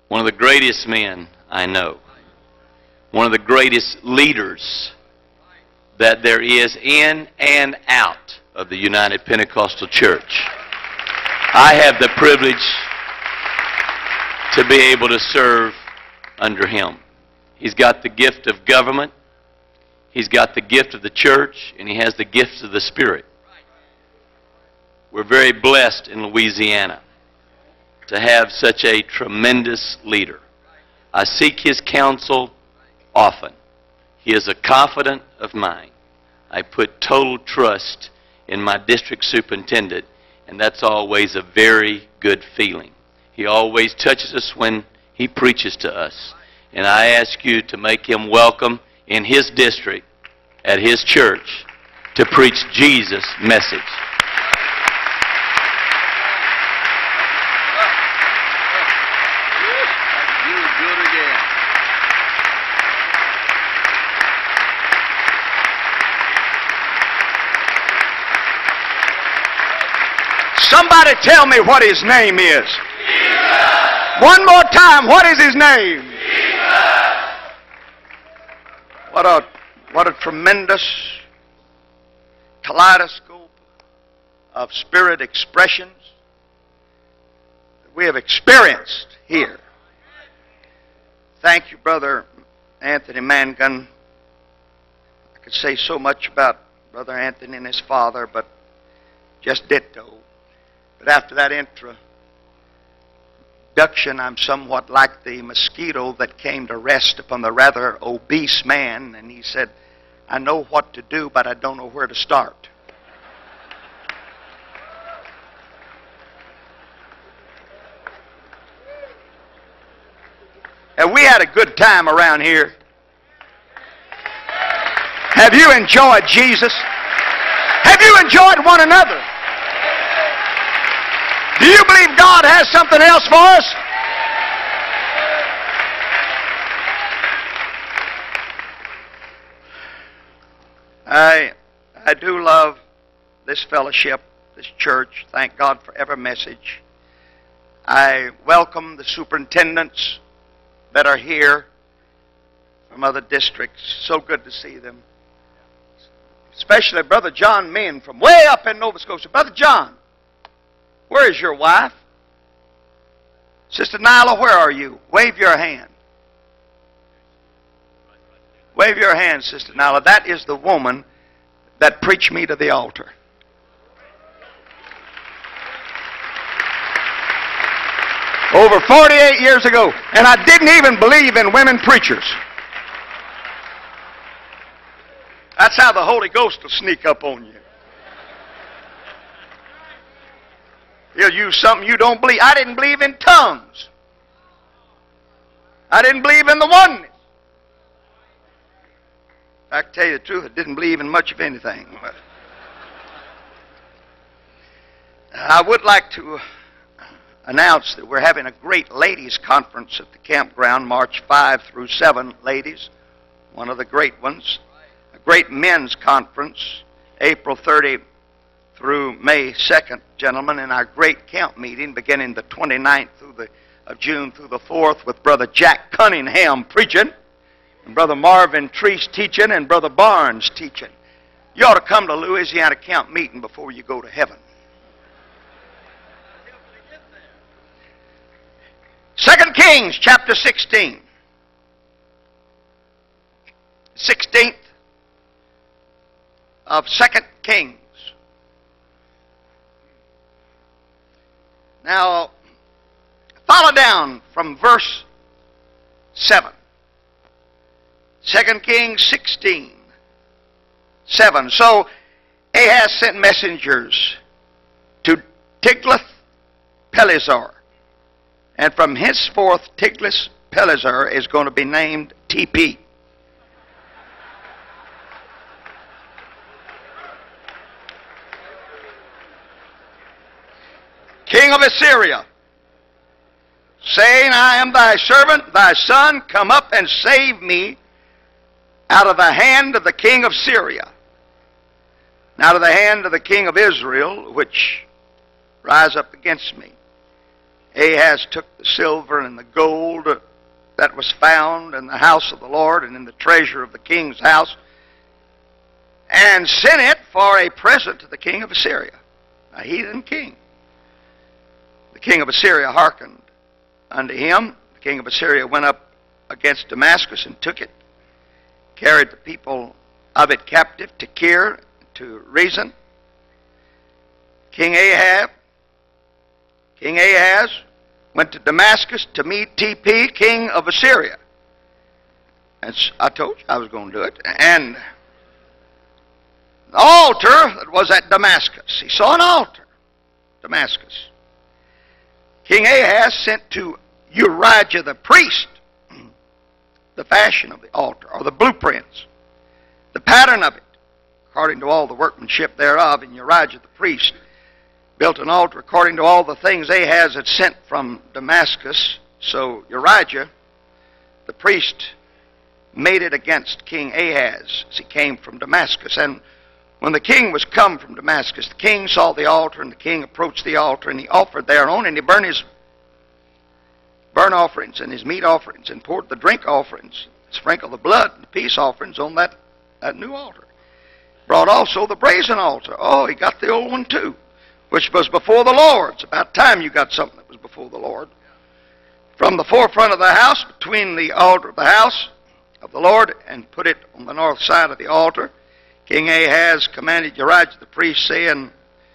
one of the greatest men I know, one of the greatest leaders that there is in and out of the United Pentecostal Church. I have the privilege to be able to serve under him. He's got the gift of government, he's got the gift of the church, and he has the gifts of the Spirit. We're very blessed in Louisiana to have such a tremendous leader. I seek his counsel often. He is a confidant of mine. I put total trust in my district superintendent, and that's always a very good feeling. He always touches us when he preaches to us. And I ask you to make him welcome in his district, at his church, to preach Jesus' message. Somebody tell me what his name is. Jesus. One more time, what is his name? Jesus. What a tremendous kaleidoscope of spirit expressions that we have experienced here. Thank you, Brother Anthony Mangun. I could say so much about Brother Anthony and his father, but just ditto. But after that introduction, I'm somewhat like the mosquito that came to rest upon the rather obese man, and he said, I know what to do, but I don't know where to start. And we had a good time around here. Have you enjoyed Jesus? Have you enjoyed one another? Do you believe God has something else for us? I do love this fellowship, this church. Thank God for every message. I welcome the superintendents that are here from other districts. So good to see them. Especially Brother John Min from way up in Nova Scotia. Brother John, where is your wife? Sister Nyla, where are you? Wave your hand. Wave your hand, Sister Nyla. That is the woman that preached me to the altar. Over 48 years ago. And I didn't even believe in women preachers. That's how the Holy Ghost will sneak up on you. He'll use something you don't believe. I didn't believe in tongues. I didn't believe in the oneness. I can tell you the truth, I didn't believe in much of anything. But I would like to announce that we're having a great ladies' conference at the campground, March 5 through 7, ladies. One of the great ones. A great men's conference, April 30 through May 2nd, gentlemen, and our great camp meeting beginning the 29th of June through the 4th with Brother Jack Cunningham preaching, and Brother Marvin Treese teaching, and Brother Barnes teaching. You ought to come to Louisiana camp meeting before you go to heaven. 2 Kings chapter 16. 16th of 2 Kings. Now, follow down from verse 7. 2 Kings 16, 7. So Ahaz sent messengers to Tiglath-Pileser. And from henceforth, Tiglath-Pileser is going to be named TP. King of Assyria, saying, I am thy servant, thy son, come up and save me out of the hand of the king of Syria, and out of the hand of the king of Israel, which rise up against me. Ahaz took the silver and the gold that was found in the house of the Lord and in the treasure of the king's house, and sent it for a present to the king of Assyria, a heathen king. The king of Assyria hearkened unto him. The king of Assyria went up against Damascus and took it, carried the people of it captive to Kir, to Rezin. King Ahaz went to Damascus to meet TP, king of Assyria. And I told you I was going to do it. And the altar that was at Damascus, he saw an altar, Damascus. King Ahaz sent to Urijah the priest the fashion of the altar, or the blueprints, the pattern of it, according to all the workmanship thereof. And Urijah the priest built an altar according to all the things Ahaz had sent from Damascus. So Urijah the priest made it against King Ahaz as he came from Damascus. And when the king was come from Damascus, the king saw the altar, and the king approached the altar, and he offered thereon, and he burned his burnt offerings and his meat offerings, and poured the drink offerings, sprinkled the blood and the peace offerings on that new altar. Brought also the brazen altar. Oh, he got the old one too, which was before the Lord. It's about time you got something that was before the Lord. From the forefront of the house, between the altar of the house of the Lord, and put it on the north side of the altar. King Ahaz commanded Urijah the priest, saying,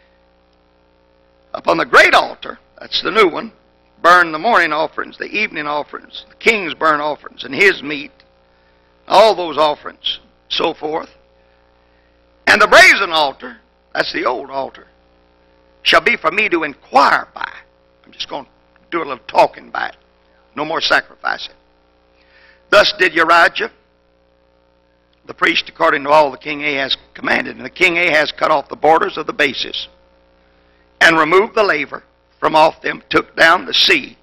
upon the great altar, that's the new one, burn the morning offerings, the evening offerings, the king's burnt offerings, and his meat, all those offerings, so forth. And the brazen altar, that's the old altar, shall be for me to inquire by. I'm just going to do a little talking by it. No more sacrificing. Thus did Urijah the priest according to all the king Ahaz commanded. And the king Ahaz cut off the borders of the bases, and removed the laver from off them, took down the sea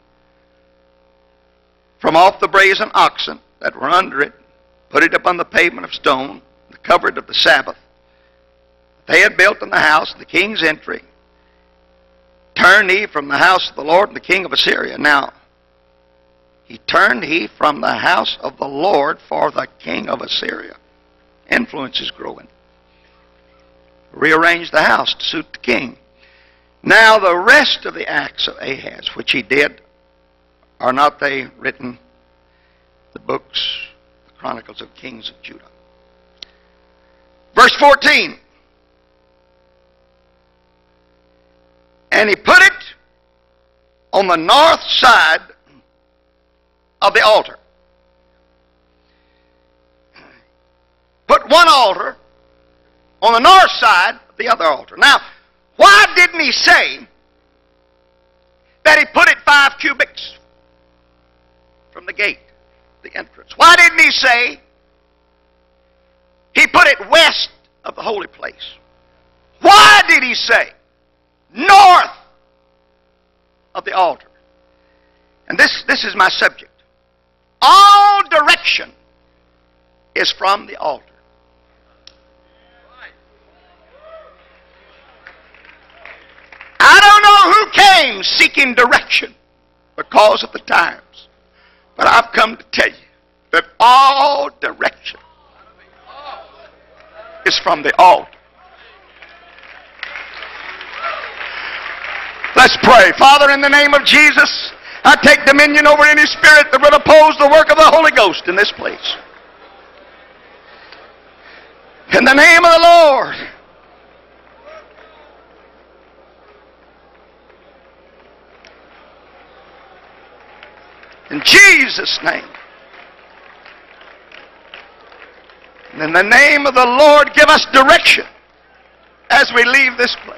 from off the brazen oxen that were under it, put it upon the pavement of stone, the covering of the Sabbath. They had built in the house, the king's entry. Turn he from the house of the Lord and the king of Assyria. Now, turned he from the house of the Lord for the king of Assyria. Influence is growing. Rearranged the house to suit the king. Now the rest of the acts of Ahaz, which he did, are not they written, the books, the Chronicles of Kings of Judah? Verse 14. And he put it on the north side of the altar. Put one altar on the north side of the other altar. Now, why didn't he say that he put it 5 cubits from the gate, the entrance? Why didn't he say he put it west of the holy place? Why did he say north of the altar? And this is my subject. All direction is from the altar. I don't know who came seeking direction because of the times, but I've come to tell you that all direction is from the altar. Let's pray. Father, in the name of Jesus, I take dominion over any spirit that would oppose the work of the Holy Ghost in this place. In the name of the Lord. In Jesus' name. And in the name of the Lord, give us direction as we leave this place.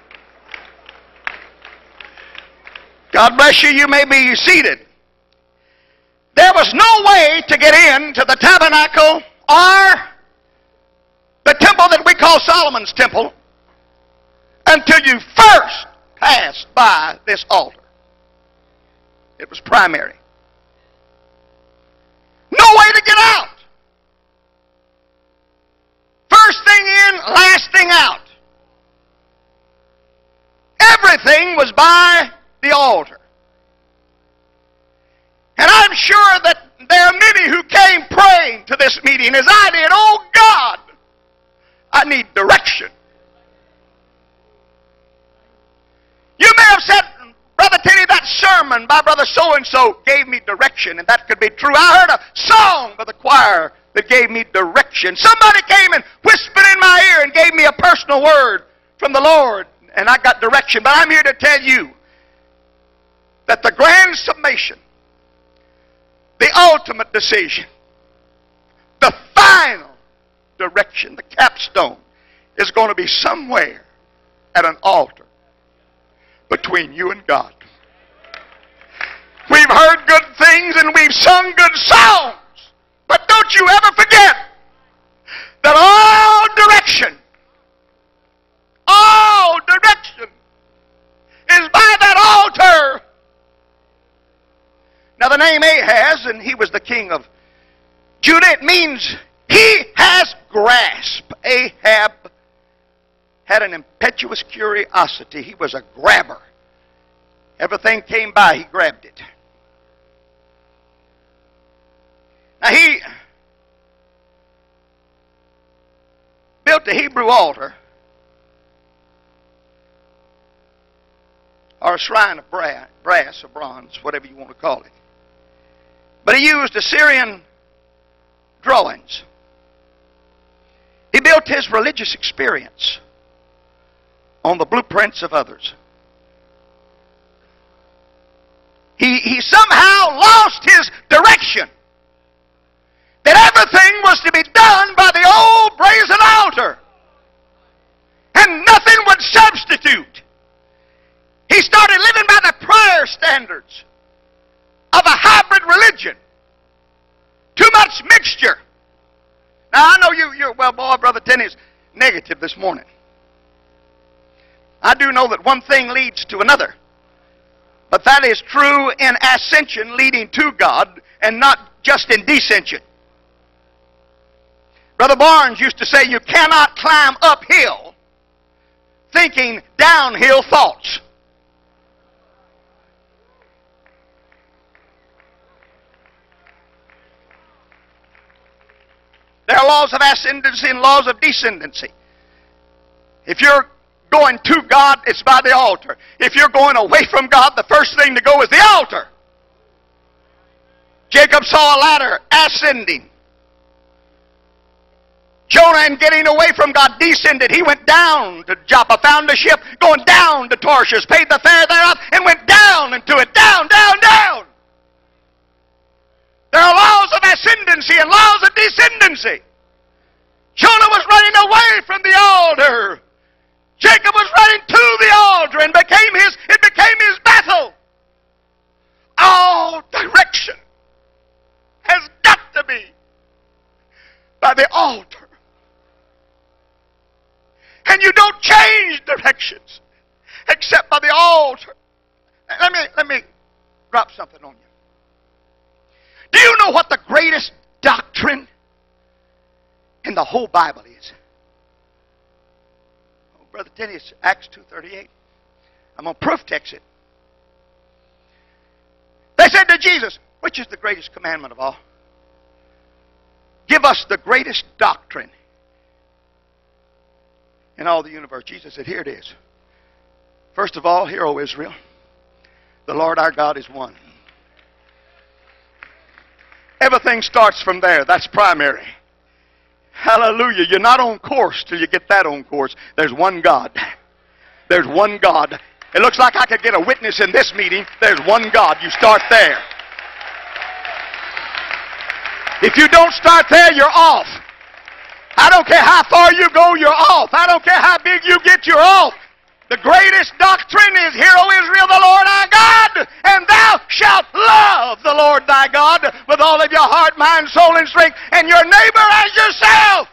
God bless you. You may be seated. There was no way to get into the tabernacle or the temple that we call Solomon's temple until you first passed by this altar. It was primary. No way to get out. First thing in, last thing out. Everything was by the altar. sure that there are many who came praying to this meeting as I did. Oh God, I need direction. You may have said, Brother Teddy, that sermon by Brother so-and-so gave me direction, and that could be true. I heard a song by the choir that gave me direction. Somebody came and whispered in my ear and gave me a personal word from the Lord, and I got direction. But I'm here to tell you that the grand summation, the ultimate decision, the final direction, the capstone, is going to be somewhere at an altar between you and God. We've heard good things and we've sung good songs, but don't you ever forget that all direction is by that altar. Now the name Ahaz, and he was the king of Judah, it means he has grasp. Ahab had an impetuous curiosity. He was a grabber. Everything came by, he grabbed it. Now he built a Hebrew altar, or a shrine of brass or bronze, whatever you want to call it. But he used Assyrian drawings. He built his religious experience on the blueprints of others. He somehow lost his direction. That everything was to be done by the old brazen altar. And nothing would substitute. He started living by the prayer standards of a hybrid religion. Too much mixture. Now I know you're well, boy, Brother Tenney's negative this morning. I do know that one thing leads to another. But that is true in ascension leading to God and not just in descension. Brother Barnes used to say you cannot climb uphill thinking downhill thoughts. There are laws of ascendancy and laws of descendancy. If you're going to God, it's by the altar. If you're going away from God, the first thing to go is the altar. Jacob saw a ladder ascending. Jonah, in getting away from God, descended. He went down to Joppa, found a ship, going down to Tarshish, paid the fare thereof, and went down into it. Down, down, down. There are laws of ascendancy and laws of descendancy. Jonah was running away from the altar. Jacob was running to the altar, and it became his Bethel. All direction has got to be by the altar. And you don't change directions except by the altar. Let me drop something on you. Do you know what the greatest doctrine in the whole Bible is? Oh, Brother Tenney, it's Acts 2:38. I'm going to proof text it. They said to Jesus, which is the greatest commandment of all? Give us the greatest doctrine in all the universe. Jesus said, here it is. First of all, hear, O Israel, the Lord our God is one. Everything starts from there. That's primary. Hallelujah. You're not on course till you get that on course. There's one God. There's one God. It looks like I could get a witness in this meeting. There's one God. You start there. If you don't start there, you're off. I don't care how far you go, you're off. I don't care how big you get, you're off. The greatest doctrine is, hear, O Israel, the Lord our God, and thou shalt love the Lord thy God with all of your heart, mind, soul, and strength, and your neighbor as yourself.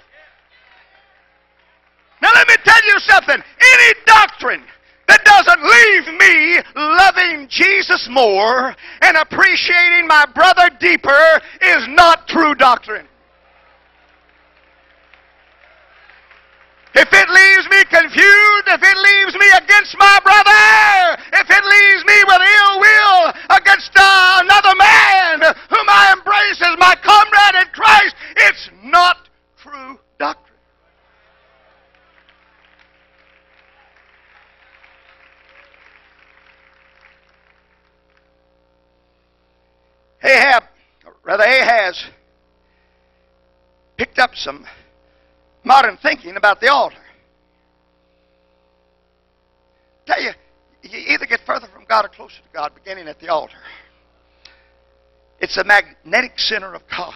Now let me tell you something. Any doctrine that doesn't leave me loving Jesus more and appreciating my brother deeper is not true doctrine. If it leaves me confused, if it leaves me against my brother, if it leaves me with ill will against another man whom Brother Ahaz picked up some modern thinking about the altar. Tell you, you either get further from God or closer to God beginning at the altar. It's a magnetic center of God.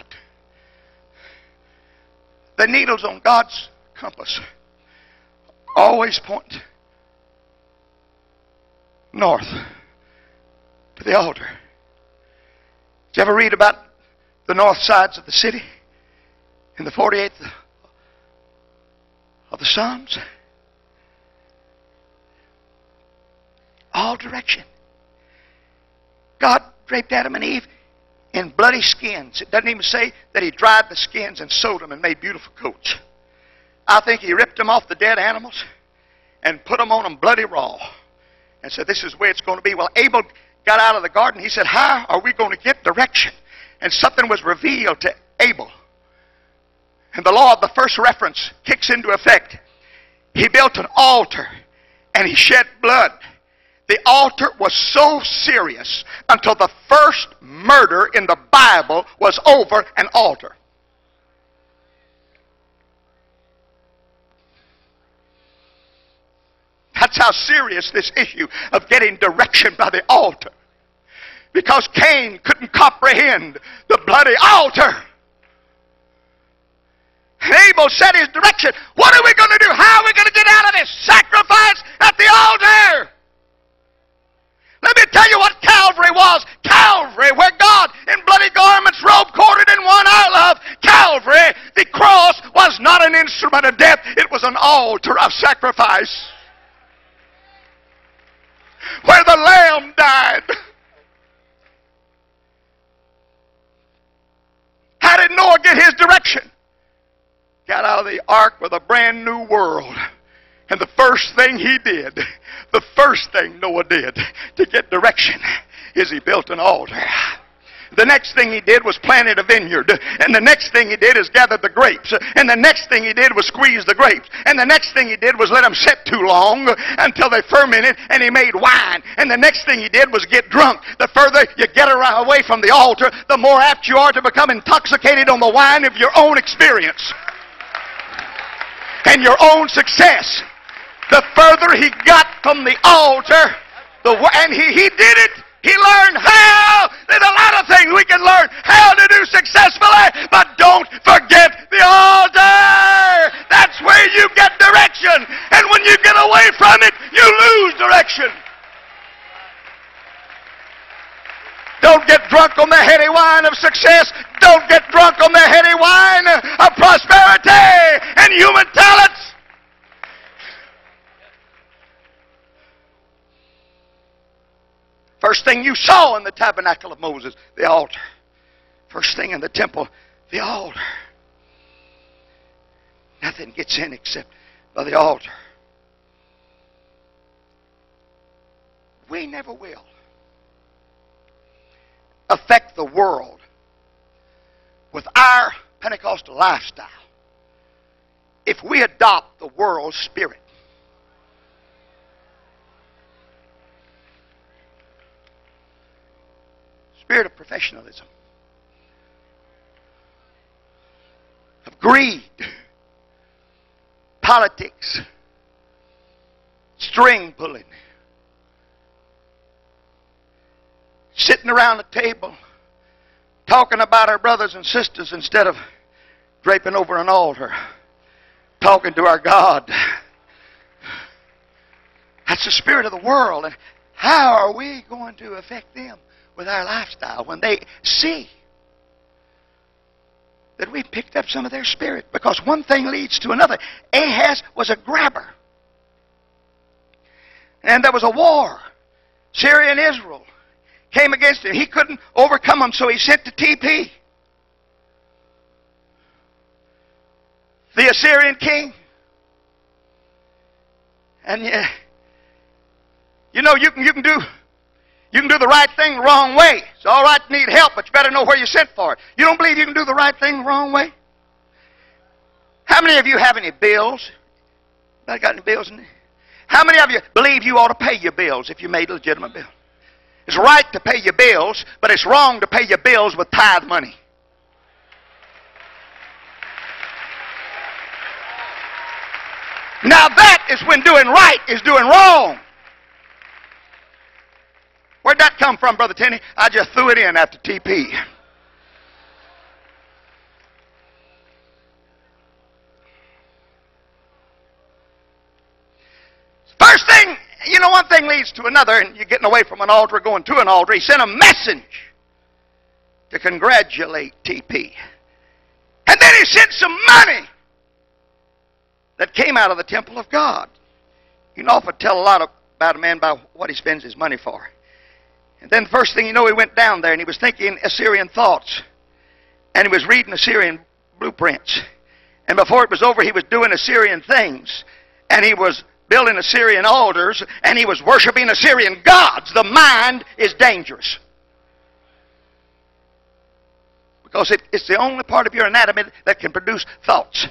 The needles on God's compass always point north to the altar. Did you ever read about the north sides of the city in the 48th of the Psalms? All direction. God draped Adam and Eve in bloody skins. It doesn't even say that He dried the skins and sewed them and made beautiful coats. I think He ripped them off the dead animals and put them on them bloody raw and said, this is the way it's going to be. Well, Abel got out of the garden. He said, how are we going to get direction? And something was revealed to Abel. And the law of the first reference kicks into effect. He built an altar and he shed blood. The altar was so serious until the first murder in the Bible was over an altar. That's how serious this issue of getting direction by the altar. Because Cain couldn't comprehend the bloody altar. And Abel set his direction. What are we going to do? How are we going to get out of this? Sacrifice at the altar. Let me tell you what Calvary was. Calvary, where God in bloody garments, robe corded and one I love. Calvary, the cross was not an instrument of death. It was an altar of sacrifice. Where the Lamb died. How did Noah get his direction? Got out of the ark with a brand new world. And the first thing he did, the first thing Noah did to get direction is he built an altar. The next thing he did was planted a vineyard. And the next thing he did is gathered the grapes. And the next thing he did was squeeze the grapes. And the next thing he did was let them sit too long until they fermented and he made wine. And the next thing he did was get drunk. The further you get away from the altar, the more apt you are to become intoxicated on the wine of your own experience and your own success. The further he got from the altar, and he did it. He learned how. There's a lot of things we can learn how to do successfully, but don't forget the altar. That's where you get direction. And when you get away from it, you lose direction. Don't get drunk on the heady wine of success. Don't get drunk on the heady wine of prosperity and human talents. First thing you saw in the tabernacle of Moses, the altar. First thing in the temple, the altar. Nothing gets in except by the altar. We never will affect the world with our Pentecostal lifestyle if we adopt the world's spirit. Spirit of professionalism, of greed, politics, string pulling, sitting around the table talking about our brothers and sisters instead of draping over an altar, talking to our God. That's the spirit of the world. And how are we going to affect them with our lifestyle when they see that we picked up some of their spirit? Because one thing leads to another. Ahaz was a grabber. And there was a war. Syria and Israel came against him. He couldn't overcome them, so he sent to TP, the Assyrian king. And you know, you can do the right thing the wrong way. It's all right to need help, but you better know where you sent for it. You don't believe you can do the right thing the wrong way? How many of you have any bills? Anybody got any bills in there? How many of you believe you ought to pay your bills if you made a legitimate bill? It's right to pay your bills, but it's wrong to pay your bills with tithe money. Now that is when doing right is doing wrong. Where'd that come from, Brother Tenney? I just threw it in after TP. First thing, you know, one thing leads to another, and you're getting away from an altar, going to an altar. He sent a message to congratulate TP. And then he sent some money that came out of the temple of God. You can often tell a lot about a man by what he spends his money for. And then the first thing you know, he went down there and he was thinking Assyrian thoughts. And he was reading Assyrian blueprints. And before it was over, he was doing Assyrian things. And he was building Assyrian altars. And he was worshiping Assyrian gods. The mind is dangerous. Because it's the only part of your anatomy that can produce thoughts.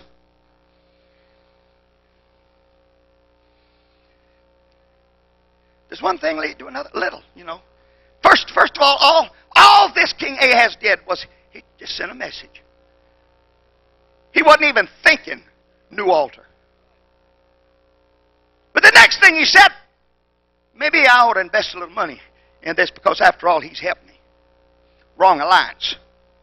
Does one thing lead to another? Little, you know. First of all this King Ahaz did was he just sent a message. He wasn't even thinking new altar. But the next thing he said, maybe I ought to invest a little money in this because after all, he's helped me. Wrong alliance.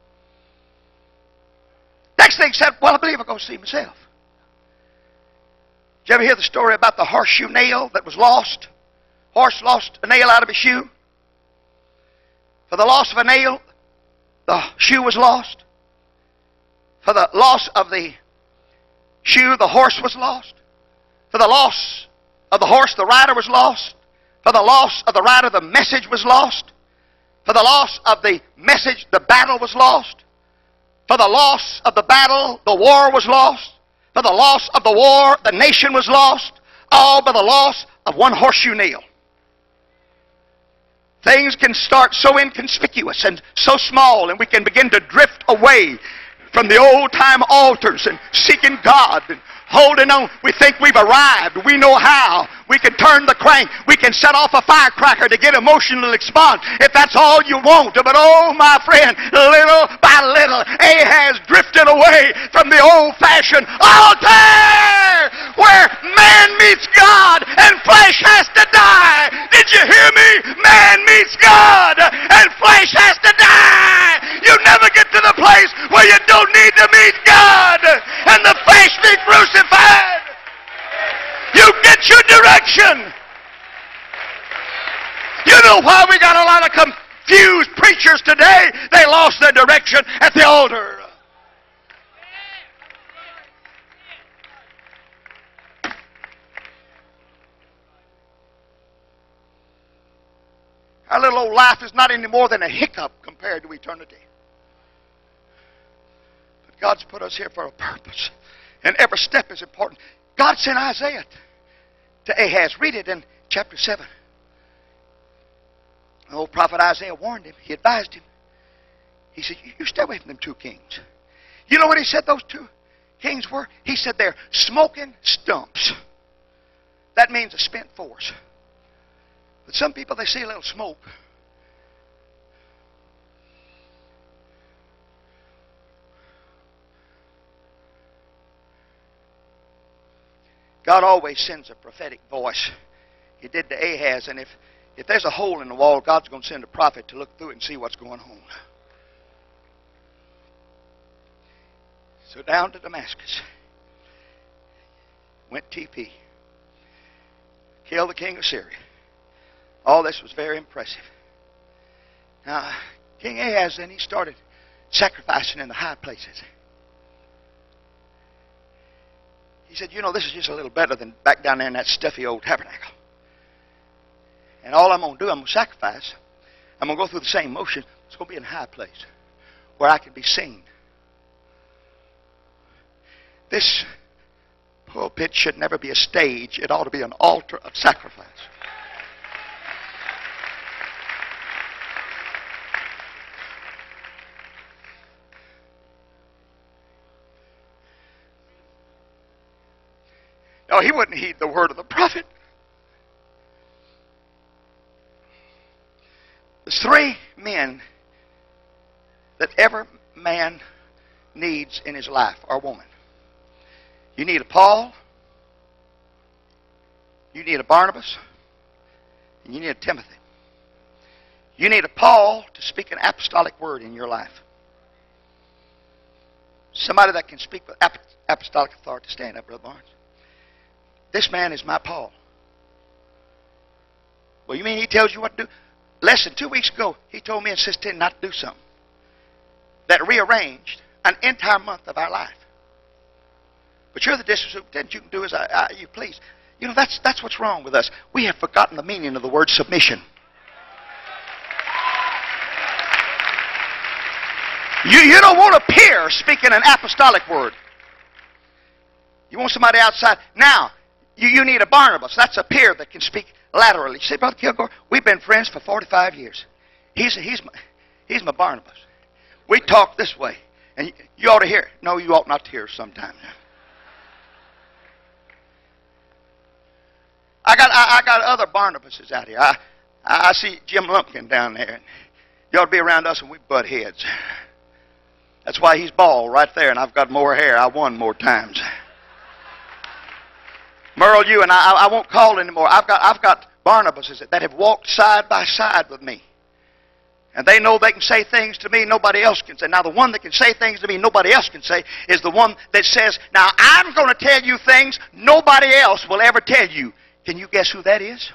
Next thing he said, well, I believe I'll go see myself. Did you ever hear the story about the horseshoe nail that was lost? Horse lost a nail out of his shoe. For the loss of a nail, the shoe was lost. For the loss of the shoe, the horse was lost. For the loss of the horse, the rider was lost. For the loss of the rider, the message was lost. For the loss of the message, the battle was lost. For the loss of the battle, the war was lost. For the loss of the war, the nation was lost. All by the loss of one horseshoe nail. Things can start so inconspicuous and so small, and we can begin to drift away from the old-time altars and seeking God and holding on. We think we've arrived. We know how. We can turn the crank. We can set off a firecracker to get emotional response if that's all you want. But oh, my friend, little by little, Ahaz drifted away from the old-fashioned altar where man meets God and flesh has to die. Did you hear me? Man meets God and flesh has to die. You never get to the place where you don't need to meet God and the flesh be crucified. You get your direction. You know why we got a lot of confused preachers today? They lost their direction at the altar. Our little old life is not any more than a hiccup compared to eternity. But God's put us here for a purpose. And every step is important. God sent Isaiah to Ahaz. Read it in chapter 7. The old prophet Isaiah warned him. He advised him. He said, you stay away from them two kings. You know what he said those two kings were? He said they're smoking stumps. That means a spent force. But some people, they see a little smoke. God always sends a prophetic voice. He did to Ahaz, and if there's a hole in the wall, God's going to send a prophet to look through it and see what's going on. So down to Damascus went TP. Killed the king of Syria. All this was very impressive. Now, King Ahaz, then he started sacrificing in the high places. He said, you know, this is just a little better than back down there in that stuffy old tabernacle. And all I'm going to do, I'm going to sacrifice. I'm going to go through the same motion. It's going to be in a high place where I can be seen. This pulpit should never be a stage. It ought to be an altar of sacrifice. No, he wouldn't heed the word of the prophet. There's three men that every man needs in his life, or woman. You need a Paul, You need a Barnabas, and you need a Timothy. You need a Paul to speak an apostolic word in your life. Somebody that can speak with apostolic authority. Stand up, Brother Barnes. This man is my Paul. Well, you mean he tells you what to do? Less than 2 weeks ago, he told me and Sister Tin not to do something that rearranged an entire month of our life. But you're the district superintendent. You can do as you please. You know, that's what's wrong with us. We have forgotten the meaning of the word submission. You don't want a peer speaking an apostolic word. You want somebody outside. Now, you need a Barnabas. That's a peer that can speak laterally. You say, Brother Kilgore, we've been friends for 45 years. He's my Barnabas. We talk this way. And you ought to hear it. No, you ought not to hear it sometimes. I got other Barnabases out here. I see Jim Lumpkin down there. You ought to be around us and we butt heads. That's why he's bald right there and I've got more hair. I won more times. Merle, you and I won't call anymore. I've got Barnabases that have walked side by side with me. And they know they can say things to me nobody else can say. Now, the one that can say things to me nobody else can say is the one that says, now, I'm going to tell you things nobody else will ever tell you. Can you guess who that is?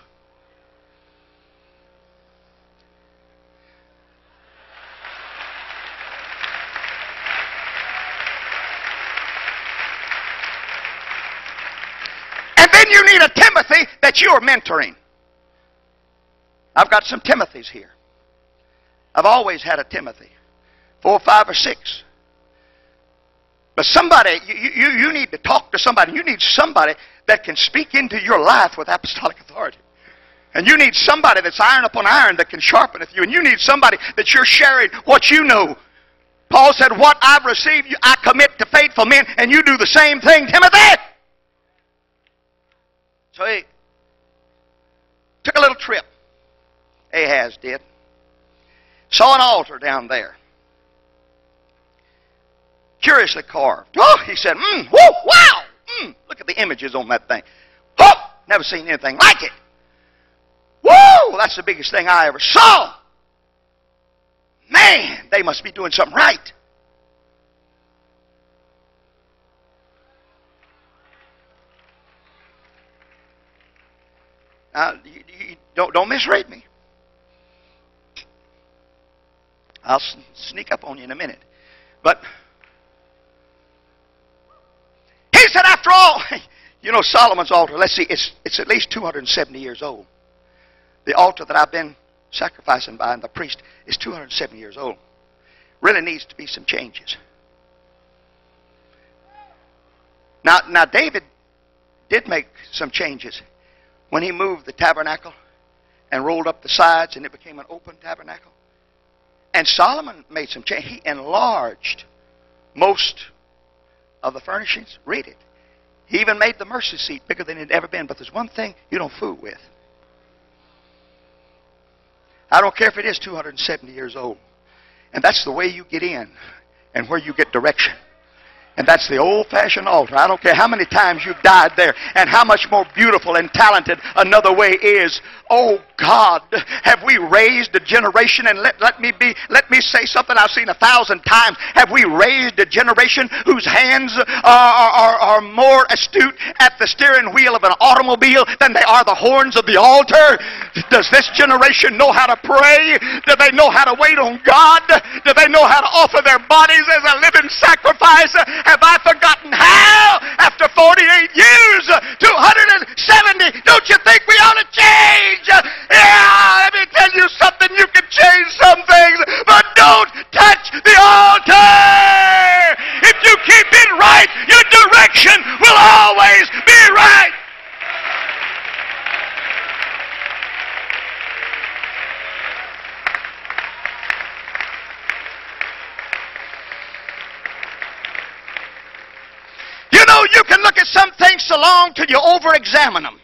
And then you need a Timothy that you're mentoring. I've got some Timothys here. I've always had a Timothy. 4, 5, or 6. But somebody, you need to talk to somebody. You need somebody that can speak into your life with apostolic authority. And you need somebody that's iron upon iron that can sharpen with you. And you need somebody that you're sharing what you know. Paul said, what I've received, I commit to faithful men. And you do the same thing, Timothy. So he took a little trip. Ahaz did. Saw an altar down there. Curiously carved. Oh, he said, whoa, wow! Look at the images on that thing. Oh, never seen anything like it. Whoa, that's the biggest thing I ever saw. Man, they must be doing something right. Now, don't misread me. I'll sneak up on you in a minute. But he said, after all, you know, Solomon's altar, let's see, it's at least 270 years old. The altar that I've been sacrificing by and the priest is 270 years old. Really needs to be some changes. Now David did make some changes when he moved the tabernacle and rolled up the sides and it became an open tabernacle. And Solomon made some change. He enlarged most of the furnishings. Read it. He even made the mercy seat bigger than it had ever been. But there's one thing you don't fool with. I don't care if it is 270 years old. And that's the way you get in and where you get direction. And that's the old-fashioned altar. I don't care how many times you've died there and how much more beautiful and talented another way is. Oh, God, have we raised a generation? And let me say something I've seen 1,000 times. Have we raised a generation whose hands are more astute at the steering wheel of an automobile than they are the horns of the altar? Does this generation know how to pray? Do they know how to wait on God? Do they know how to offer their bodies as a living sacrifice? Have I forgotten how? After 48 years, 270, don't you think we ought to change? Yeah, let me tell you something. You can change some things, but don't touch the altar. If you keep it right, your direction will always be right. You know, you can look at some things so long till you over-examine them.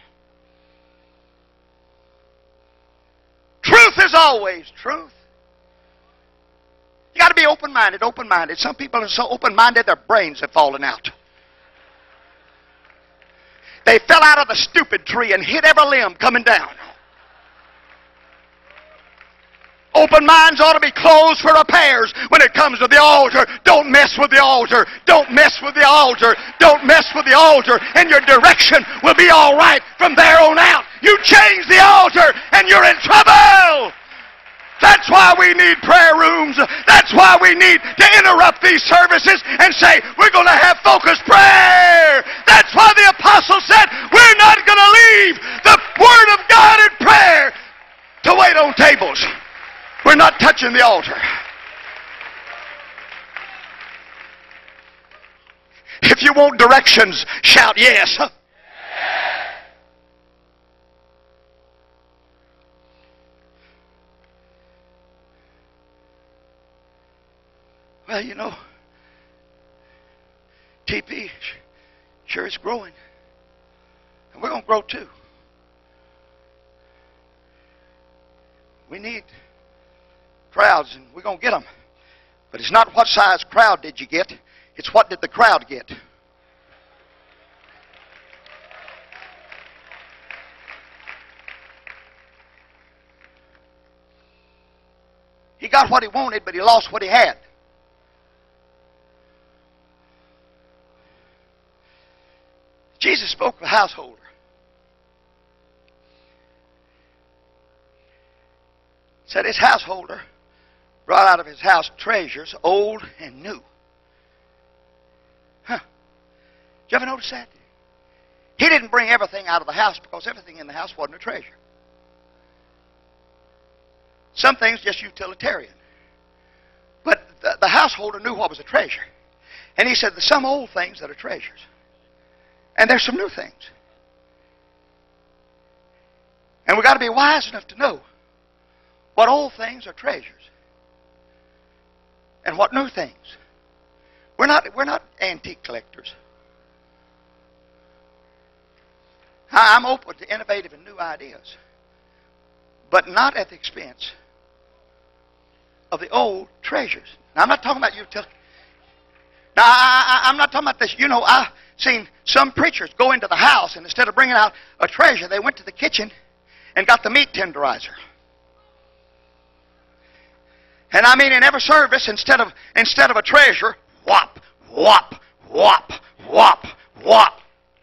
Truth is always truth. You got to be open-minded, open-minded. Some people are so open-minded their brains have fallen out. They fell out of the stupid tree and hit every limb coming down. Open minds ought to be closed for repairs when it comes to the altar. Don't mess with the altar. Don't mess with the altar. Don't mess with the altar, and your direction will be all right from there on out. You change the altar, and you're in trouble. That's why we need prayer rooms. That's why we need to interrupt these services and say, we're going to have focused prayer. That's why the apostle said, we're not going to leave the Word of God in prayer to wait on tables. We're not touching the altar. If you want directions, shout yes. Well, you know, TP sure is growing. And we're going to grow too. We need crowds, and we're going to get them. But it's not what size crowd did you get. It's what did the crowd get. He got what he wanted, but he lost what he had. Jesus spoke of a householder. Said his householder brought out of his house treasures, old and new. Huh. Did you ever notice that? He didn't bring everything out of the house because everything in the house wasn't a treasure. Some things just utilitarian. But the householder knew what was a treasure. And he said there's some old things that are treasures. And there's some new things. And we've got to be wise enough to know what old things are treasures and what new things. We're not antique collectors. I'm open to innovative and new ideas, but not at the expense of the old treasures. Now, I'm not talking about utility. Now, I'm not talking about this. You know, I've seen some preachers go into the house, and instead of bringing out a treasure, they went to the kitchen and got the meat tenderizer. And I mean, in every service, instead of a treasure, whop, whop, whop, whop, whop.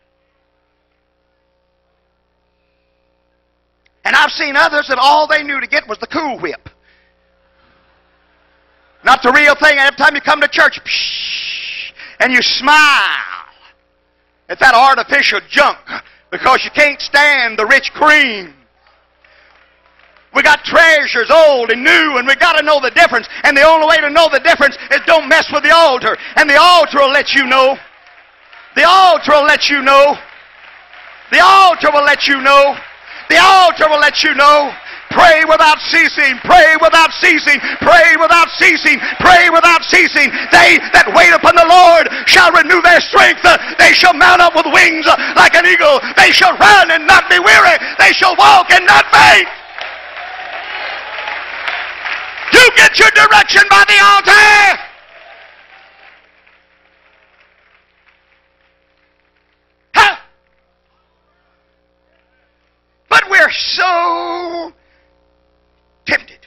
And I've seen others that all they knew to get was the Cool Whip. Not the real thing. And every time you come to church, psh, and you smile at that artificial junk because you can't stand the rich cream. We got treasures, old and new, and we got to know the difference. And the only way to know the difference is don't mess with the altar. And the altar will let you know. The altar will let you know. The altar will let you know. The altar will let you know. Pray without ceasing. Pray without ceasing. Pray without ceasing. Pray without ceasing. They that wait upon the Lord shall renew their strength. They shall mount up with wings like an eagle. They shall run and not be weary. They shall walk and not faint. You get your direction by the altar. Huh? But we're so tempted.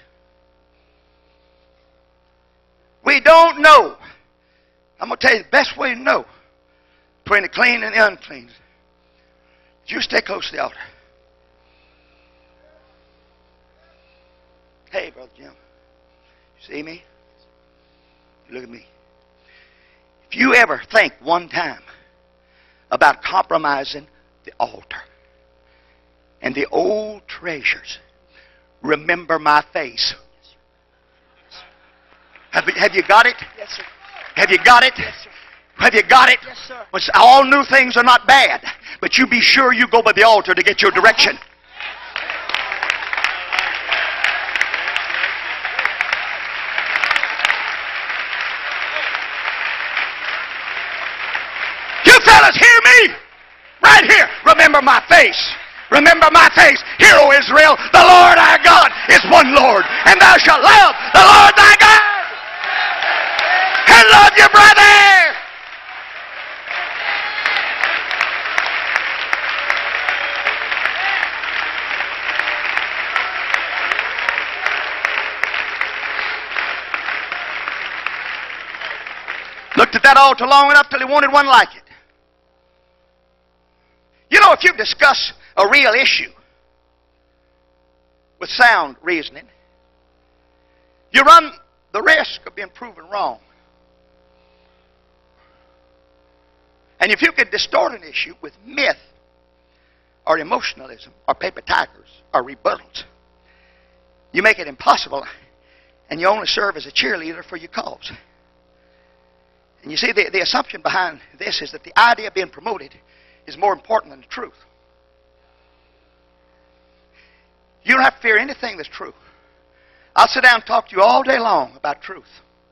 We don't know. I'm going to tell you the best way to know between the clean and the unclean. You stay close to the altar. Hey, Brother Jim. See me? Look at me. If you ever think one time about compromising the altar and the old treasures, remember my face. Have you got it? Yes, sir. Have you got it? Yes, sir. Have you got it? Yes, sir. Well, all new things are not bad, but you be sure you go by the altar to get your direction. Fellas, hear me! Right here. Remember my face. Remember my face. Hear, O Israel, the Lord our God is one Lord, and thou shalt love the Lord thy God. And love your brother. Looked at that altar long enough till he wanted one like it. You know, if you discuss a real issue with sound reasoning, you run the risk of being proven wrong. And if you could distort an issue with myth or emotionalism or paper tigers or rebuttals, you make it impossible, and you only serve as a cheerleader for your cause. And you see, the assumption behind this is that the idea being promoted is more important than the truth. You don't have to fear anything that's true. I'll sit down and talk to you all day long about truth.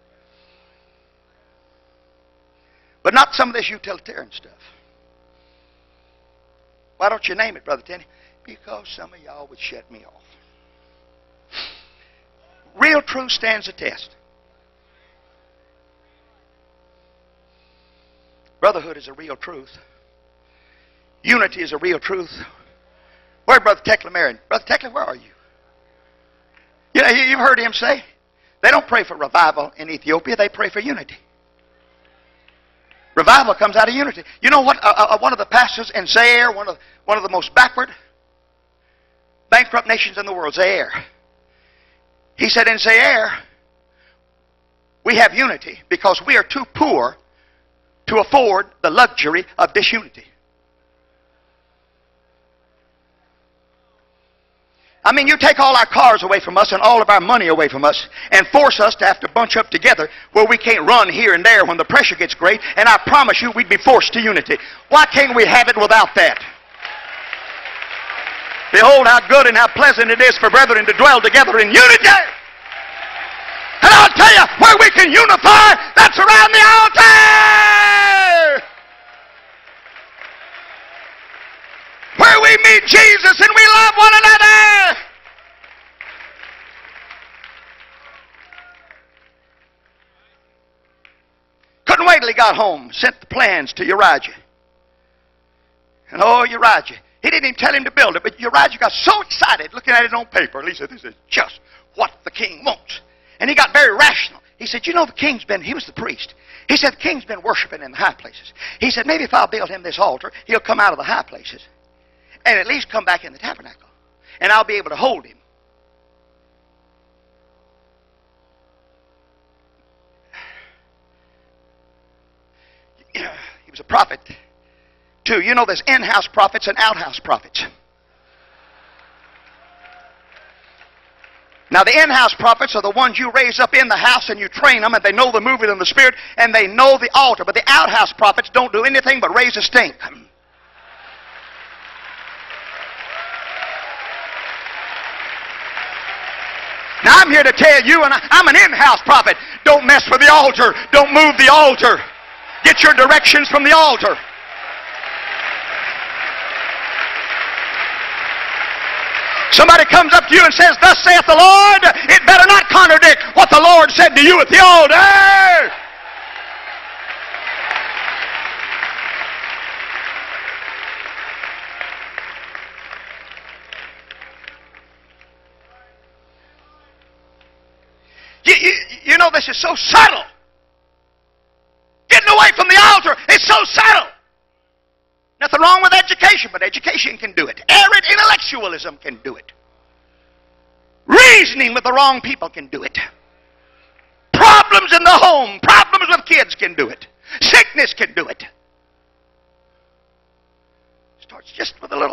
But not some of this utilitarian stuff. Why don't you name it, Brother Tenney? Because some of y'all would shut me off. Real truth stands the test. Brotherhood is a real truth. Unity is a real truth. Where's Brother Tekla married? Brother Tekla, where are you? You know, you've heard him say, they don't pray for revival in Ethiopia, they pray for unity. Revival comes out of unity. You know what? One of the pastors in Zaire, one of the most backward, bankrupt nations in the world, Zaire. He said in Zaire, we have unity because we are too poor to afford the luxury of disunity. I mean, you take all our cars away from us and all of our money away from us and force us to have to bunch up together where we can't run here and there when the pressure gets great, and I promise you we'd be forced to unity. Why can't we have it without that? Behold how good and how pleasant it is for brethren to dwell together in unity. And I'll tell you, where we can unify, that's around the altar. Where we meet Jesus and we love one another. Couldn't wait till he got home. Sent the plans to Uriah. And oh, Uriah, he didn't even tell him to build it, but Uriah got so excited looking at it on paper. He said, this is just what the king wants. And he got very rational. He said, you know, he was the priest. He said, the king's been worshiping in the high places. He said, maybe if I'll build him this altar, he'll come out of the high places and at least come back in the tabernacle. And I'll be able to hold him. He was a prophet, too. You know, there's in-house prophets and out-house prophets. Now, the in-house prophets are the ones you raise up in the house and you train them, and they know the movement of the Spirit, and they know the altar. But the out-house prophets don't do anything but raise a stink. Now, I'm here to tell you, and I'm an in-house prophet, don't mess with the altar. Don't move the altar. Get your directions from the altar. Somebody comes up to you and says, thus saith the Lord, it better not contradict what the Lord said to you at the altar. You know, this is so subtle. Getting away from the altar is so subtle. Nothing wrong with education, but education can do it. Arid intellectualism can do it. Reasoning with the wrong people can do it. Problems in the home, problems with kids can do it. Sickness can do it. Starts just with a little.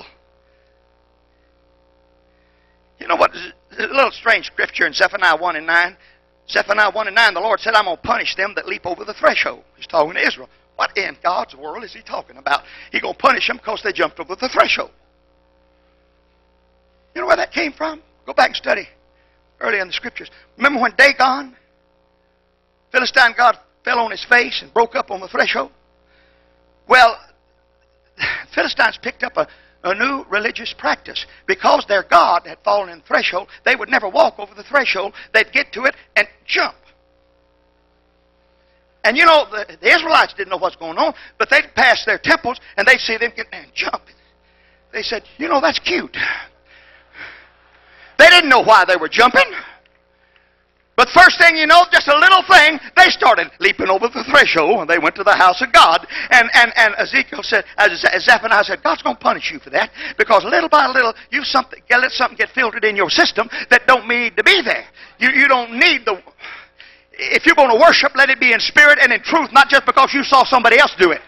You know what? There's a little strange scripture in Zephaniah 1 and 9. Zephaniah 1 and 9, the Lord said, I'm going to punish them that leap over the threshold. He's talking to Israel. What in God's world is he talking about? He's going to punish them because they jumped over the threshold. You know where that came from? Go back and study early in the scriptures. Remember when Dagon, Philistine God, fell on his face and broke up on the threshold? Well, Philistines picked up a new religious practice. Because their God had fallen in the threshold, they would never walk over the threshold. They'd get to it and jump. And you know, the Israelites didn't know what's going on, but they'd pass their temples and they'd see them get there and jump. They said, you know, that's cute. They didn't know why they were jumping. But first thing you know, just a little thing, they started leaping over the threshold when they went to the house of God. And Ezekiel said, Zephaniah said, God's going to punish you for that, because little by little, you let something get filtered in your system that don't need to be there. You don't need the... If you're going to worship, let it be in spirit and in truth, not just because you saw somebody else do it.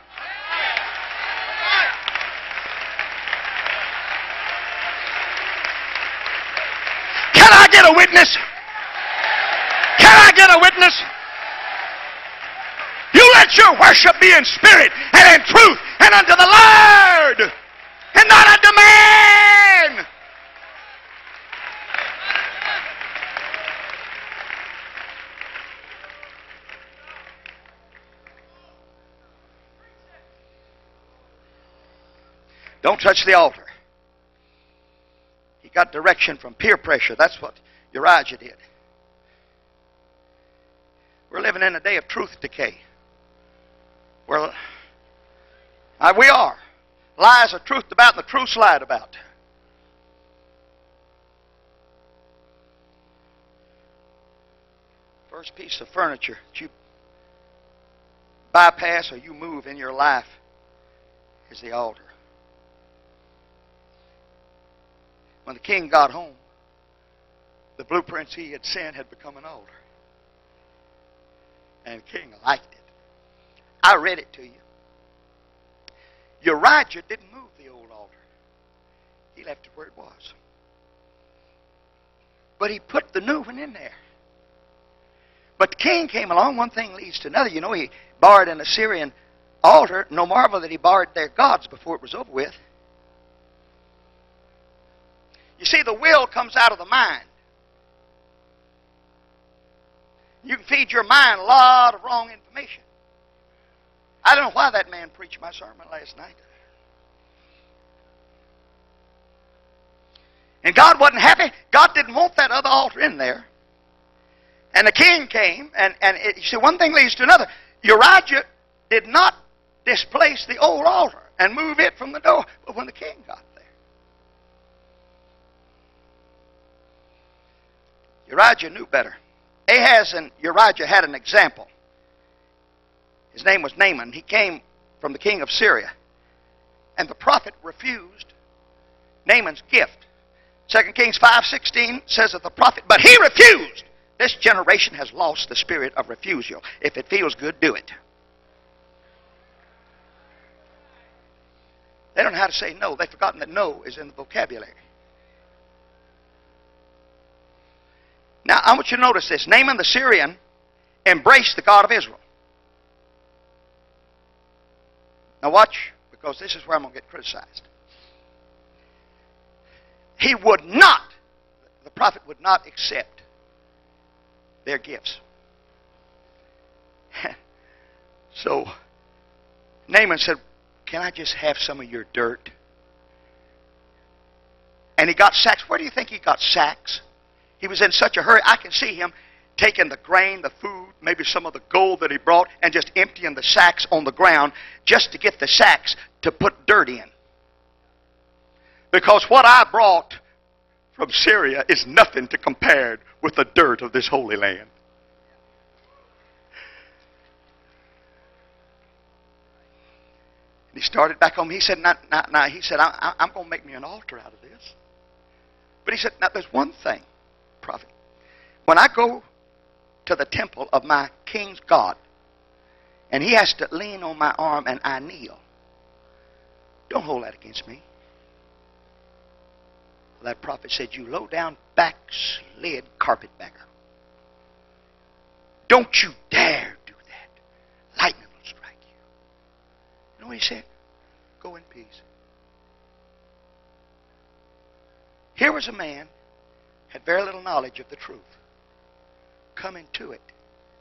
Can I get a witness? Can I get a witness? You let your worship be in spirit and in truth and unto the Lord, and not unto man. Don't touch the altar. He got direction from peer pressure. That's what Uriah did. We're living in a day of truth decay. Well, we are. Lies are truthed about and the truth's lied about. First piece of furniture that you bypass or you move in your life is the altar. When the king got home, the blueprints he had sent had become an altar. And the king liked it. I read it to you. Uriah didn't move the old altar. He left it where it was. But he put the new one in there. But the king came along. One thing leads to another. You know, he borrowed an Assyrian altar. No marvel that he borrowed their gods before it was over with. You see, the will comes out of the mind. You can feed your mind a lot of wrong information. I don't know why that man preached my sermon last night. And God wasn't happy. God didn't want that other altar in there. And the king came, and you see, one thing leads to another. Uriah did not displace the old altar and move it from the door. But when the king got there, Uriah knew better. Ahaz and Uriah had an example. His name was Naaman. He came from the king of Syria. And the prophet refused Naaman's gift. 2 Kings 5:16 says that the prophet, but he refused. This generation has lost the spirit of refusal. If it feels good, do it. They don't know how to say no. They've forgotten that no is in the vocabulary. Now, I want you to notice this. Naaman the Syrian embraced the God of Israel. Now watch, because this is where I'm going to get criticized. He would not, the prophet would not accept their gifts. So, Naaman said, can I just have some of your dirt? And he got sacks. Where do you think he got sacks? He was in such a hurry. I can see him taking the grain, the food, maybe some of the gold that he brought, and just emptying the sacks on the ground just to get the sacks to put dirt in. Because what I brought from Syria is nothing to compare with the dirt of this holy land. And he started back home. He said, he said, I'm going to make me an altar out of this. But he said, now there's one thing, prophet. When I go to the temple of my king's God, and he has to lean on my arm and I kneel, don't hold that against me. That prophet said, you low down backslid carpetbagger. Don't you dare do that. Lightning will strike you. You know what he said? Go in peace. Here was a man had very little knowledge of the truth. Coming to it.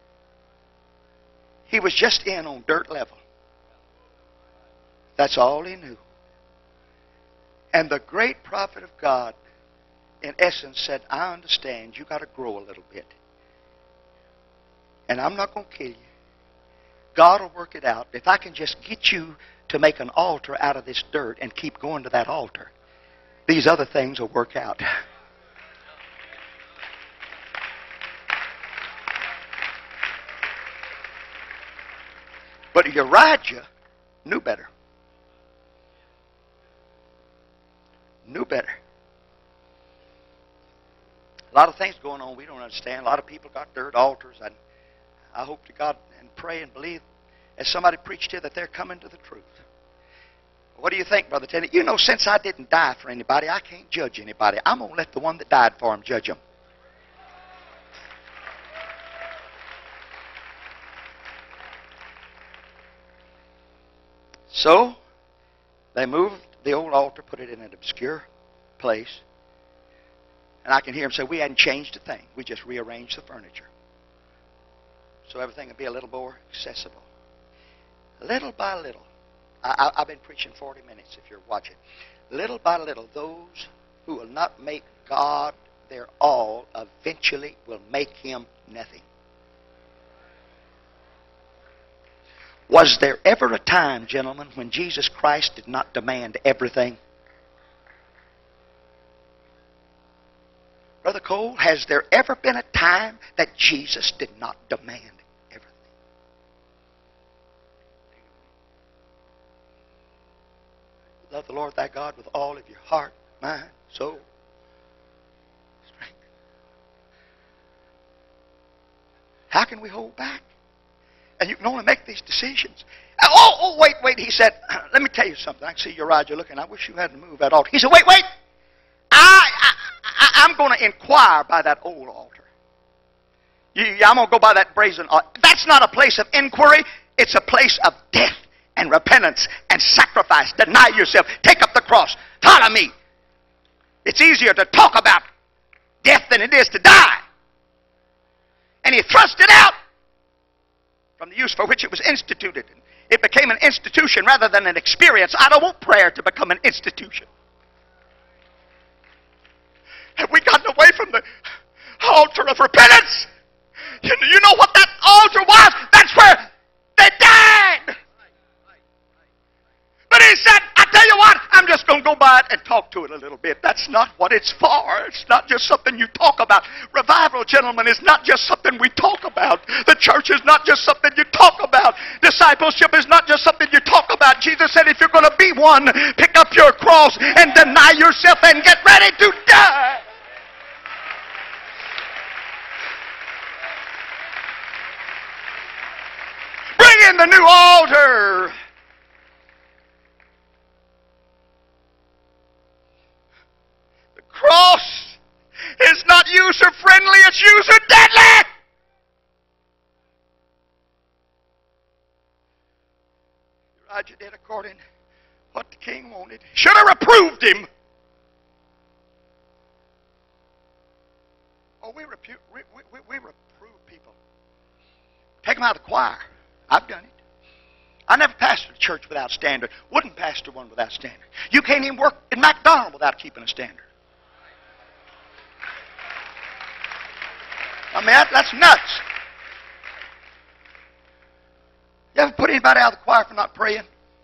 He was just in on dirt level. That's all he knew. And the great prophet of God, in essence, said, I understand you got to grow a little bit. And I'm not going to kill you. God will work it out. If I can just get you to make an altar out of this dirt and keep going to that altar, these other things will work out. But Elijah knew better. Knew better. A lot of things going on we don't understand. A lot of people got dirt altars. I hope to God and pray and believe, as somebody preached here, that they're coming to the truth. What do you think, Brother Teddy? You know, since I didn't die for anybody, I can't judge anybody. I'm going to let the one that died for him judge them. So, they moved the old altar, put it in an obscure place. And I can hear him say, we hadn't changed a thing. We just rearranged the furniture. So everything would be a little more accessible. Little by little. I've been preaching 40 minutes if you're watching. Little by little, those who will not make God their all eventually will make Him nothing. Was there ever a time, gentlemen, when Jesus Christ did not demand everything? Brother Cole, has there ever been a time that Jesus did not demand everything? Love the Lord thy God with all of your heart, mind, soul, strength. How can we hold back? And you can only make these decisions. Wait, he said, let me tell you something. I can see Elijah looking. I wish you hadn't moved that altar. He said, wait. I'm going to inquire by that old altar. I'm going to go by that brazen altar. That's not a place of inquiry. It's a place of death and repentance and sacrifice. Deny yourself. Take up the cross. Follow me. It's easier to talk about death than it is to die. And he thrust it out from the use for which it was instituted. It became an institution rather than an experience. I don't want prayer to become an institution. Have we gotten away from the altar of repentance? You know what that altar was? That's where they died. But he said, I tell you what, I'm just going to go by it and talk to it a little bit. That's not what it's for. It's not just something you talk about. Revival, gentlemen, is not just something we talk about. The church is not just something you talk about. Discipleship is not just something you talk about. Jesus said, if you're going to be one, pick up your cross and deny yourself and get ready to die. Bring in the new altar. The cross is not user-friendly, it's user-deadly. Elijah did according to what the king wanted. Should have reproved him. Oh, we reprove people. Take them out of the choir. I've done it. I never pastored a church without standard. Wouldn't pastor one without standard. You can't even work in McDonald's without keeping a standard. I mean, that's nuts. You ever put anybody out of the choir for not praying?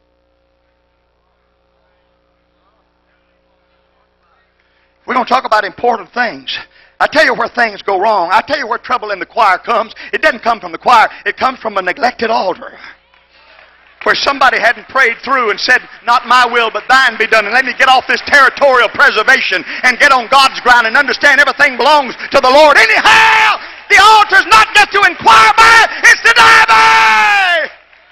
We're going to talk about important things. I tell you where things go wrong. I tell you where trouble in the choir comes. It doesn't come from the choir. It comes from a neglected altar. Where somebody hadn't prayed through and said, not my will, but thine be done. And let me get off this territorial preservation and get on God's ground and understand everything belongs to the Lord. Anyhow, the altar's not just to inquire by, it's to die by.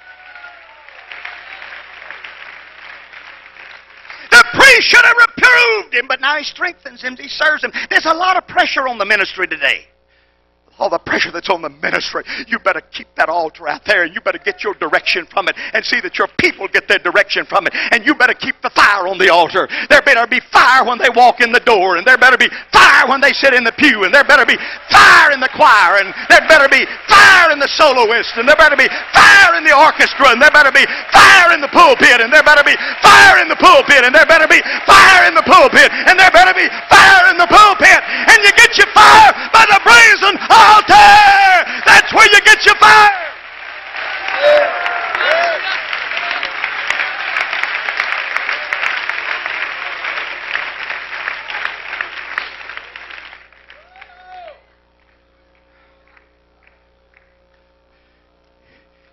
The priest should have reproved him, but now he strengthens him, he serves him. There's a lot of pressure on the ministry today. All the pressure that's on the ministry. You better keep that altar out there, and you better get your direction from it and see that your people get their direction from it. And you better keep the fire on the altar. There better be fire when they walk in the door, and there better be fire when they sit in the pew, and there better be fire in the choir, and there better be fire in the soloist, and there better be fire in the orchestra, and there better be fire in the pulpit, and there better be fire in the pulpit, and there better be fire in the pulpit, and there better be fire in the pulpit. And you get your fire by the brazen altar. That's where you get your fire.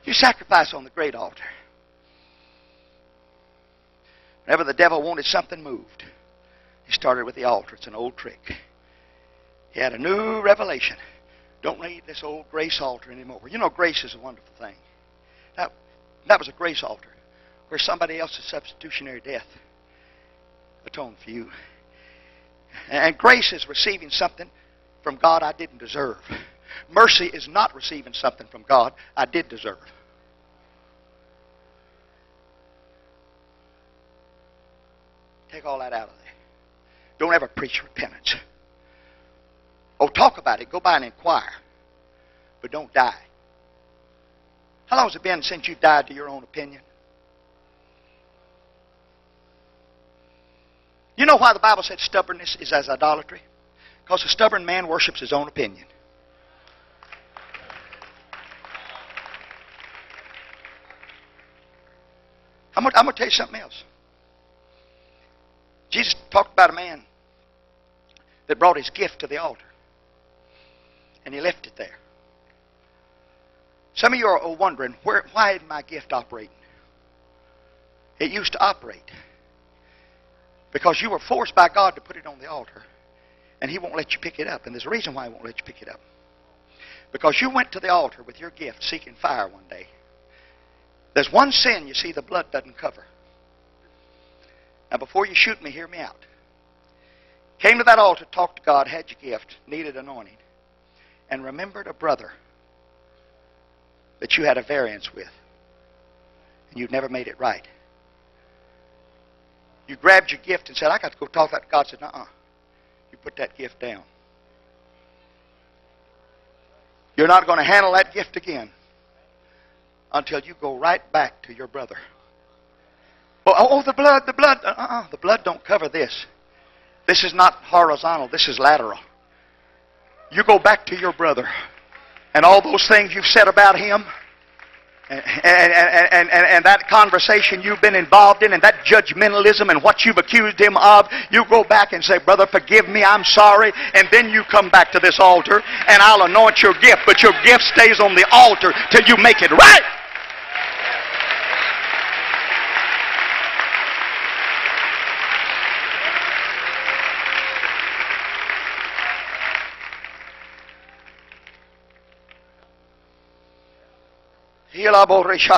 You sacrifice on the great altar. Whenever the devil wanted something moved, he started with the altar. It's an old trick. He had a new revelation. Don't need this old grace altar anymore. You know, grace is a wonderful thing. That was a grace altar where somebody else's substitutionary death atoned for you. And grace is receiving something from God I didn't deserve. Mercy is not receiving something from God I did deserve. Take all that out of there. Don't ever preach repentance. Oh, talk about it. Go by and inquire. But don't die. How long has it been since you died to your own opinion? You know why the Bible said stubbornness is as idolatry? Because a stubborn man worships his own opinion. I'm going to tell you something else. Jesus talked about a man that brought his gift to the altar. And he left it there. Some of you are wondering, why isn't my gift operating? It used to operate. Because you were forced by God to put it on the altar. And He won't let you pick it up. And there's a reason why He won't let you pick it up. Because you went to the altar with your gift seeking fire one day. There's one sin, you see, the blood doesn't cover. Now before you shoot me, hear me out. Came to that altar, talked to God, had your gift, needed anointing, and remembered a brother that you had a variance with. And you'd never made it right. You grabbed your gift and said, I got to go talk to that. God said, nuh-uh. You put that gift down. You're not going to handle that gift again until you go right back to your brother. Oh, the blood, the blood. The blood don't cover this. This is not horizontal. This is lateral. You go back to your brother. And all those things you've said about him, and that conversation you've been involved in, and that judgmentalism and what you've accused him of, you go back and say, brother, forgive me, I'm sorry. And then you come back to this altar, and I'll anoint your gift. But your gift stays on the altar till you make it right. Have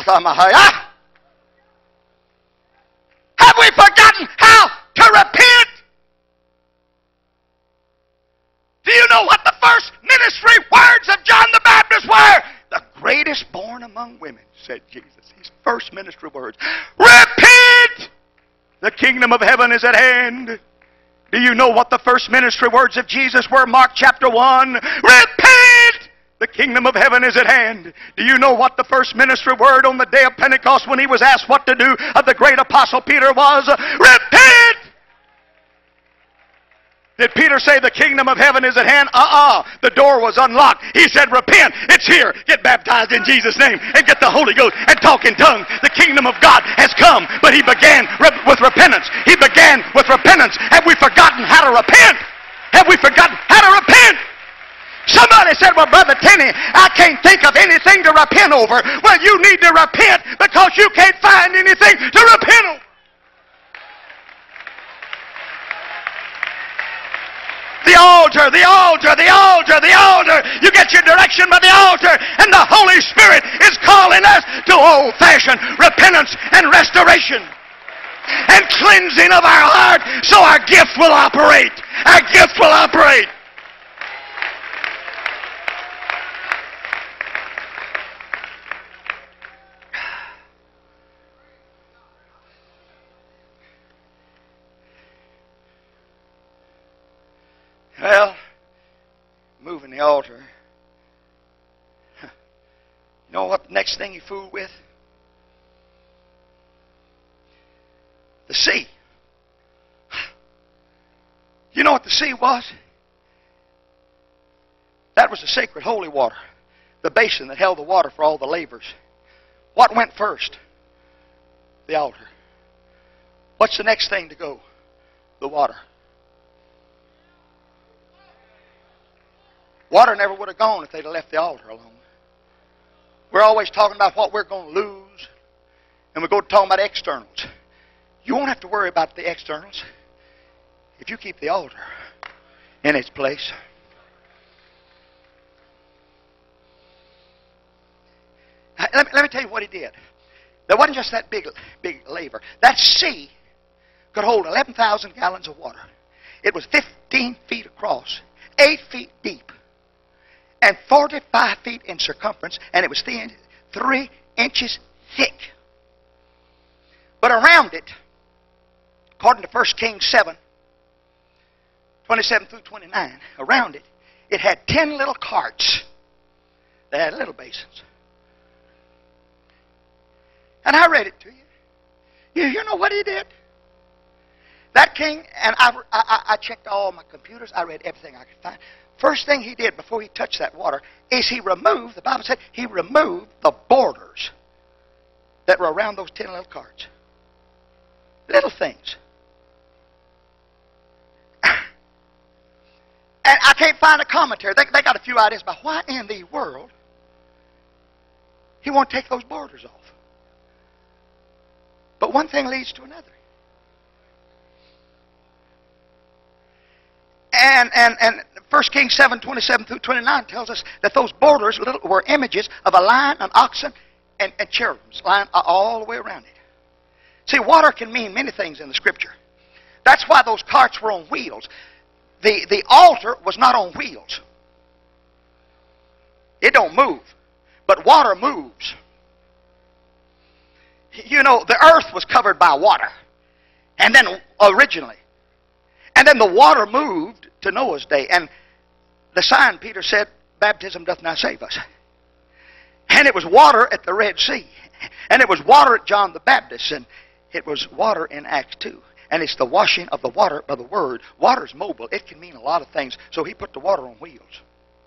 we forgotten how to repent? Do you know what the first ministry words of John the Baptist were? The greatest born among women, said Jesus. His first ministry words. Repent! The kingdom of heaven is at hand. Do you know what the first ministry words of Jesus were? Mark chapter 1. Repent! The kingdom of heaven is at hand. Do you know what the first ministry word on the day of Pentecost when he was asked what to do of the great apostle Peter was? Repent! Did Peter say the kingdom of heaven is at hand? The door was unlocked. He said, repent. It's here. Get baptized in Jesus' name and get the Holy Ghost and talk in tongues. The kingdom of God has come. But he began with repentance. He began with repentance. Have we forgotten how to repent? Have we forgotten how to repent? Somebody said, well, Brother Tenney, I can't think of anything to repent over. Well, you need to repent because you can't find anything to repent over. The altar, the altar, the altar, the altar. You get your direction by the altar, and the Holy Spirit is calling us to old-fashioned repentance and restoration and cleansing of our heart so our gift will operate. Our gift will operate. Well, moving the altar. You know what the next thing you fool with? The sea. You know what the sea was? That was the sacred holy water. The basin that held the water for all the lavers. What went first? The altar. What's the next thing to go? The water. Water never would have gone if they'd have left the altar alone. We're always talking about what we're going to lose, and we go to talking about externals. You won't have to worry about the externals if you keep the altar in its place. Let me tell you what he did. There wasn't just that big laver. That sea could hold 11,000 gallons of water. It was 15 feet across, 8 feet deep, and 45 feet in circumference, and it was 3 inches thick. But around it, according to 1 Kings 7, 27 through 29, around it, it had 10 little carts. They had little basins. And I read it to you. You know what he did? That king, and I checked all my computers. I read everything I could find. First thing he did before he touched that water is he removed, the Bible said, he removed the borders that were around those 10 little carts. Little things. And I can't find a commentary. They got a few ideas about why in the world he won't take those borders off. But one thing leads to another. And 1 Kings 7, 27 through 29 tells us that those borders were images of a lion, an oxen, and cherubims lying all the way around it. See, water can mean many things in the Scripture. That's why those carts were on wheels. The altar was not on wheels. It don't move. But water moves. You know, the earth was covered by water. And then, originally. And then the water moved to Noah's day. And the sign, Peter said, baptism doth now save us. And it was water at the Red Sea. And it was water at John the Baptist. And it was water in Acts 2. And it's the washing of the water by the Word. Water's mobile. It can mean a lot of things. So he put the water on wheels.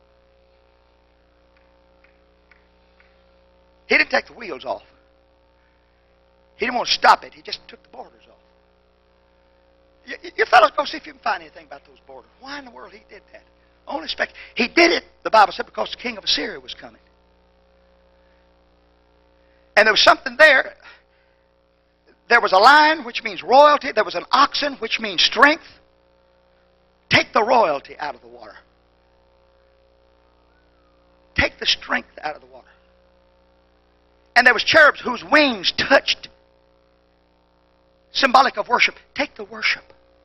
He didn't take the wheels off. He didn't want to stop it. He just took the borders off. You fellows go see if you can find anything about those borders. Why in the world he did that? Only he did it, the Bible said, because the king of Assyria was coming. And there was something there. There was a lion, which means royalty. There was an oxen, which means strength. Take the royalty out of the water. Take the strength out of the water. And there was cherubs whose wings touched. Symbolic of worship. Take the worship.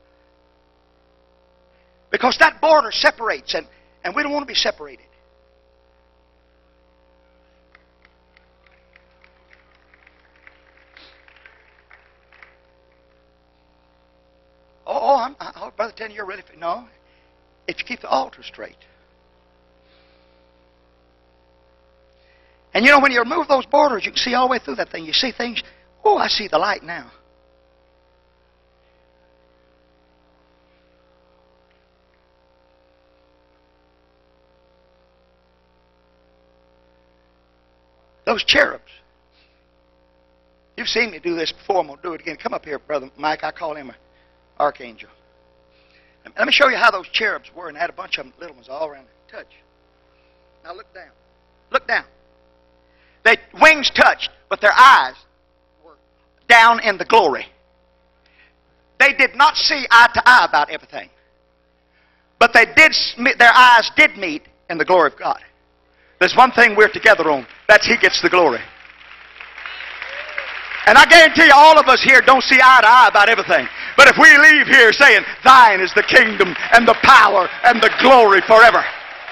Because that border separates, and we don't want to be separated. Oh, Brother Teddy, you're really... No. If you keep the altar straight. And you know, when you remove those borders, you can see all the way through that thing. You see things... Oh, I see the light now. Those cherubs. You've seen me do this before. I'm going to do it again. Come up here, Brother Mike. I call him an archangel. Let me show you how those cherubs were, and I had a bunch of them, little ones all around it. Touch. Now look down. Look down. Their wings touched, but their eyes were down in the glory. They did not see eye to eye about everything. But their eyes did meet in the glory of God. There's one thing we're together on. That's He gets the glory. And I guarantee you, all of us here don't see eye to eye about everything. But if we leave here saying, Thine is the kingdom and the power and the glory forever.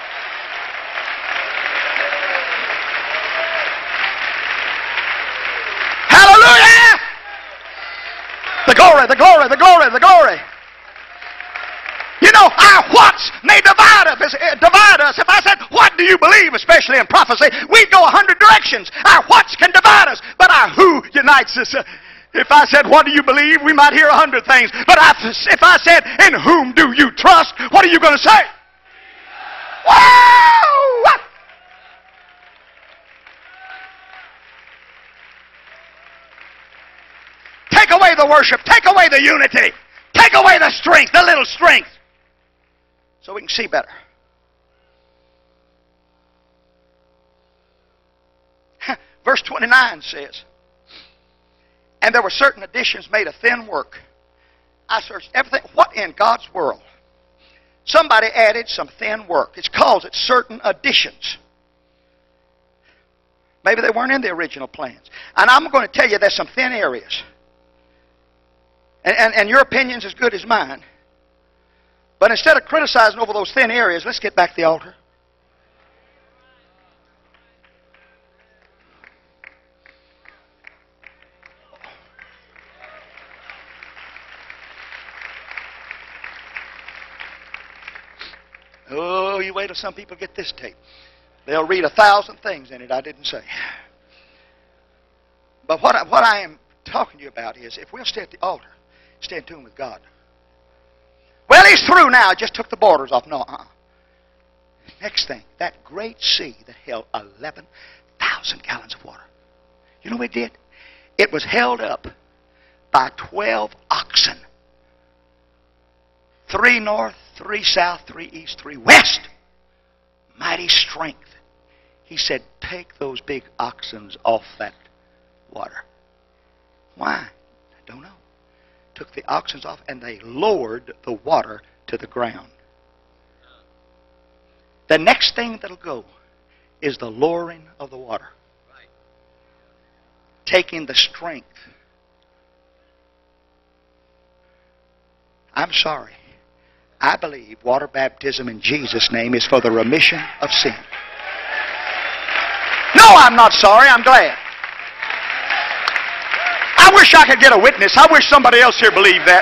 Hallelujah! The glory, the glory, the glory, the glory. You know, our whats may divide us. If I said, what do you believe, especially in prophecy, we'd go 100 directions. Our whats can divide us, but our who unites us. If I said, what do you believe, we might hear 100 things. But if I said, in whom do you trust, what are you going to say? Whoa! Take away the worship. Take away the unity. Take away the strength, the little strength. So we can see better. 29 says, and there were certain additions made of thin work. I searched everything. What in God's world? Somebody added some thin work. It calls it certain additions. Maybe they weren't in the original plans. And I'm going to tell you there's some thin areas. And your opinion's as good as mine. But instead of criticizing over those thin areas, let's get back to the altar. Oh, you wait till some people get this tape. They'll read 1,000 things in it I didn't say. But what I am talking to you about is if we'll stay at the altar, stay in tune with God. Well, he's through now. Just took the borders off. No, Next thing, that great sea that held 11,000 gallons of water. You know what it did? It was held up by 12 oxen. 3 north, 3 south, 3 east, 3 west. Mighty strength. He said, take those big oxen off that water. Why? I don't know. Took the oxen off and they lowered the water to the ground. The next thing that'll go is the lowering of the water. Taking the strength. I'm sorry. I believe water baptism in Jesus' name is for the remission of sin. No, I'm not sorry. I'm glad. I wish I could get a witness. I wish somebody else here believed that.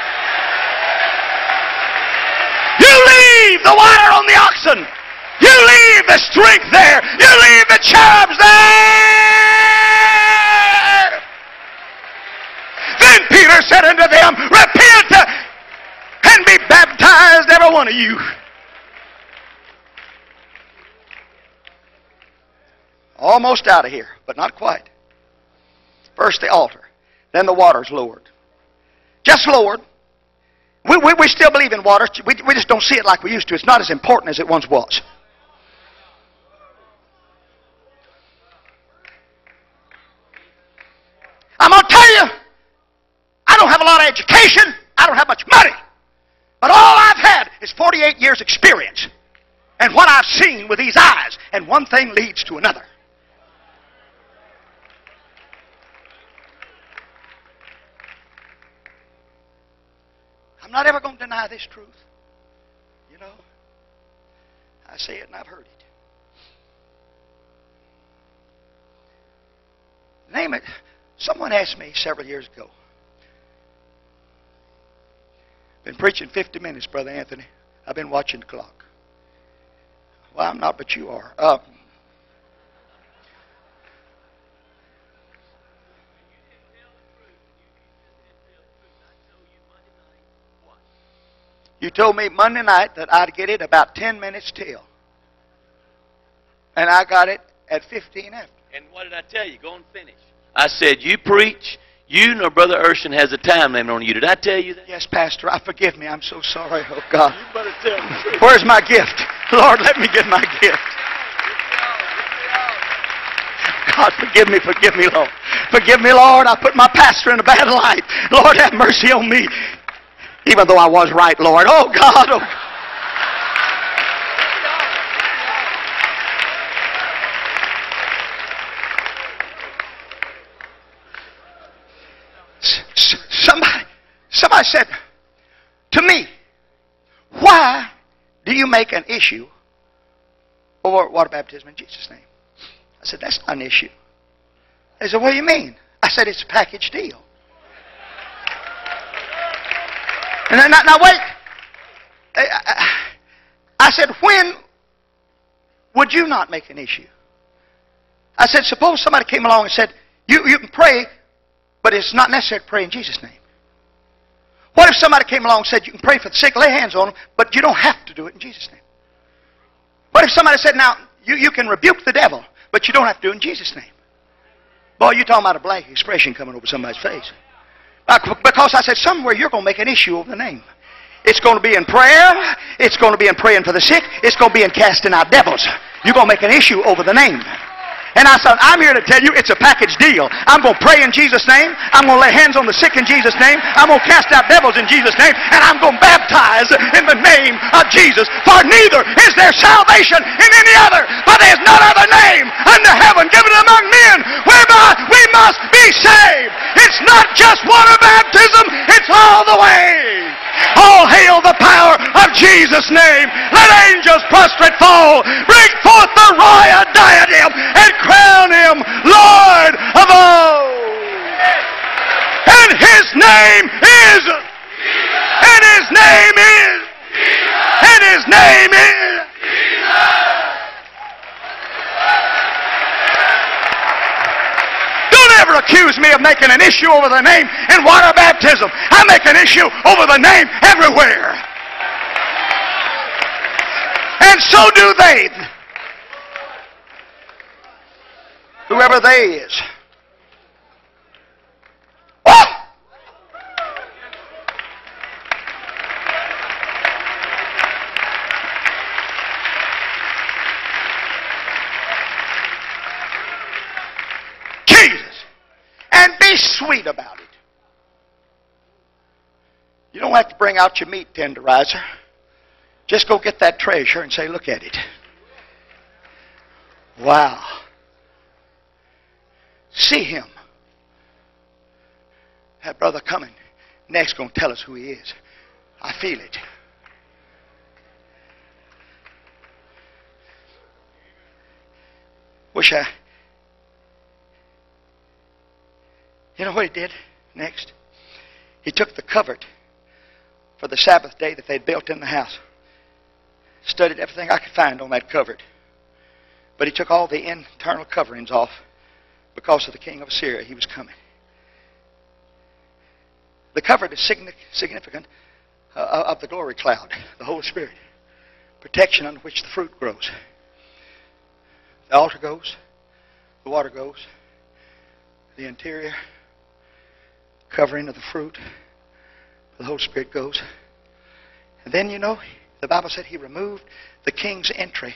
You leave the water on the oxen. You leave the strength there. You leave the cherubs there. Then Peter said unto them, repent and be baptized, every one of you. Almost out of here, but not quite. First the altar, then the water's lowered. Just lowered. We still believe in water. We just don't see it like we used to. It's not as important as it once was. I'm going to tell you, I don't have a lot of education. I don't have much money. But all I've had is 48 years experience. And what I've seen with these eyes. And one thing leads to another. I'm not ever going to deny this truth. You know, I say it and I've heard it. Name it. Someone asked me several years ago. Been preaching 50 minutes, Brother Anthony. I've been watching the clock. Well, I'm not, but you are. You told me Monday night that I'd get it about 10 minutes till. And I got it at 15 after. And what did I tell you? Go and finish. I said, you preach. You nor Brother Urshan has a time limit on you. Did I tell you that? Yes, Pastor. Forgive me. I'm so sorry. Oh, God. You better tell me. Where's my gift? Lord, let me get my gift. God, forgive me, Lord. Forgive me, Lord. I put my pastor in a bad light. Lord, have mercy on me. Even though I was right, Lord. Oh, God. Oh, God. Somebody said to me, why do you make an issue over water baptism in Jesus' name? I said, that's not an issue. They said, what do you mean? I said, it's a package deal. And then, now wait. I said, when would you not make an issue? I said, suppose somebody came along and said, you can pray, but it's not necessary to pray in Jesus' name. What if somebody came along and said, you can pray for the sick, lay hands on them, but you don't have to do it in Jesus' name? What if somebody said, now, you can rebuke the devil, but you don't have to do it in Jesus' name? Boy, you're talking about a blank expression coming over somebody's face. Because I said, somewhere you're going to make an issue over the name. It's going to be in prayer. It's going to be in praying for the sick. It's going to be in casting out devils. You're going to make an issue over the name. And I said, I'm here to tell you it's a package deal. I'm going to pray in Jesus' name. I'm going to lay hands on the sick in Jesus' name. I'm going to cast out devils in Jesus' name. And I'm going to baptize in the name of Jesus. For neither is there salvation in any other, for there is none other name under heaven given among men whereby we must be saved. It's not just water baptism, it's all the way. All hail the power of Jesus' name. Let angels prostrate fall. Bring forth the royal diadem and crown him Lord of all. And his name is. And his name is. And his name is. Don't ever accuse me of making an issue over the name in water baptism. I make an issue over the name everywhere. And so do they. Whoever they is. Oh! Jesus. And be sweet about it. You don't have to bring out your meat tenderizer. Just go get that treasure and say, look at it. Wow. See him. That brother coming next going to tell us who he is. I feel it. You know what he did next? He took the covert for the Sabbath day that they'd built in the house. Studied everything I could find on that covert. But he took all the internal coverings off because of the king of Assyria. He was coming. The covert is significant of the glory cloud, the Holy Spirit. Protection under which the fruit grows. The altar goes. The water goes. The interior covering of the fruit. The Holy Spirit goes. And then, you know, the Bible said he removed the king's entry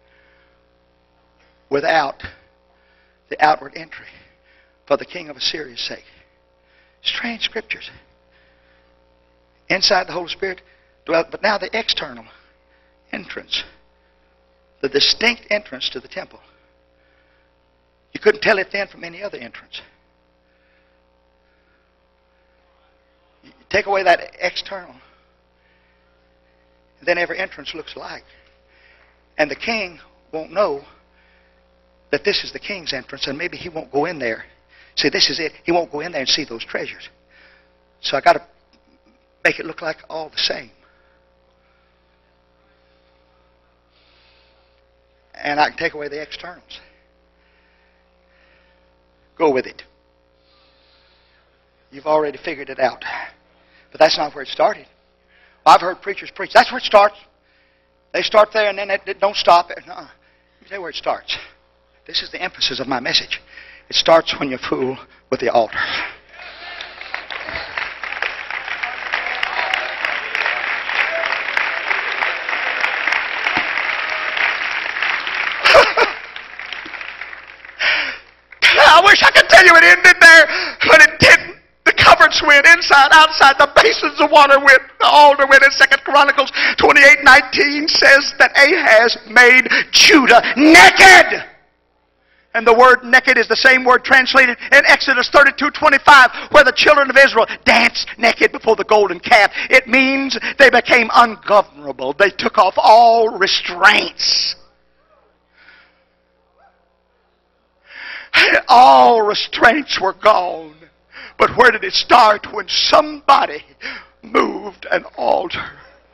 without the outward entry for the king of Assyria's sake. Strange scriptures. Inside the Holy Spirit dwelt, but now the external entrance, the distinct entrance to the temple. You couldn't tell it then from any other entrance. You take away that external, and then every entrance looks alike. And the king won't know that this is the king's entrance, and maybe he won't go in there. See, this is it. He won't go in there and see those treasures. So I got to make it look like all the same. And I can take away the externals. Go with it. You've already figured it out. But that's not where it started. Well, I've heard preachers preach. That's where it starts. They start there and then it don't stop. Let me tell you where it starts. This is the emphasis of my message. It starts when you fool with the altar. I wish I could tell you it ended there, but it didn't. The coverts went inside, outside. The basins of water went. The altar went. In 2 Chronicles 28:19 says that Ahaz made Judah naked. And the word naked is the same word translated in Exodus 32:25, where the children of Israel danced naked before the golden calf. It means they became ungovernable. They took off all restraints. All restraints were gone. But where did it start? When somebody moved an altar.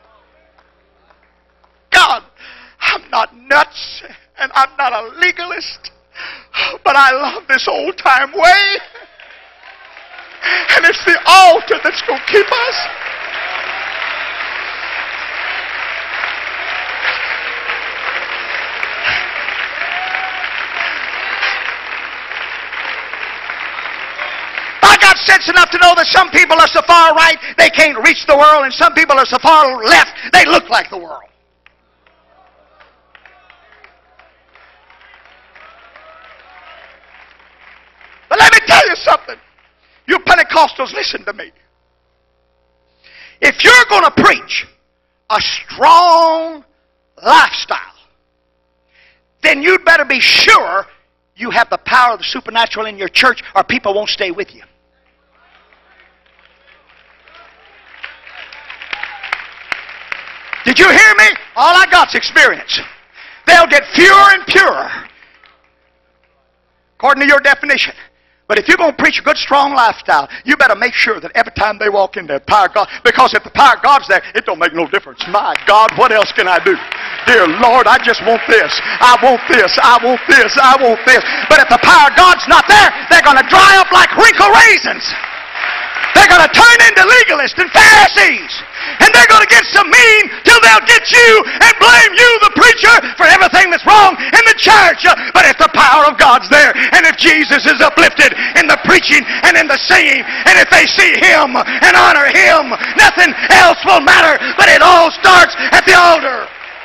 God, I'm not nuts and I'm not a legalist, but I love this old time way. And it's the altar that's going to keep us. I got sense enough to know that some people are so far right they can't reach the world, and some people are so far left they look like the world. you something. You Pentecostals, listen to me. If you're going to preach a strong lifestyle, then you'd better be sure you have the power of the supernatural in your church, or people won't stay with you. Did you hear me? All I got's experience. They'll get fewer and purer, according to your definition. But if you're going to preach a good, strong lifestyle, you better make sure that every time they walk in there, the power of God, because if the power of God's there, it don't make no difference. My God, what else can I do? Dear Lord, I just want this. I want this. I want this. I want this. But if the power of God's not there, they're going to dry up like wrinkle raisins. They're going to turn into legalists and Pharisees. And they're going to get so mean till they'll get you and blame you, the preacher, for everything that's wrong in the church. But if the power of God's there, and if Jesus is uplifted in the preaching and in the singing, and if they see Him and honor Him, nothing else will matter. But it all starts at the altar.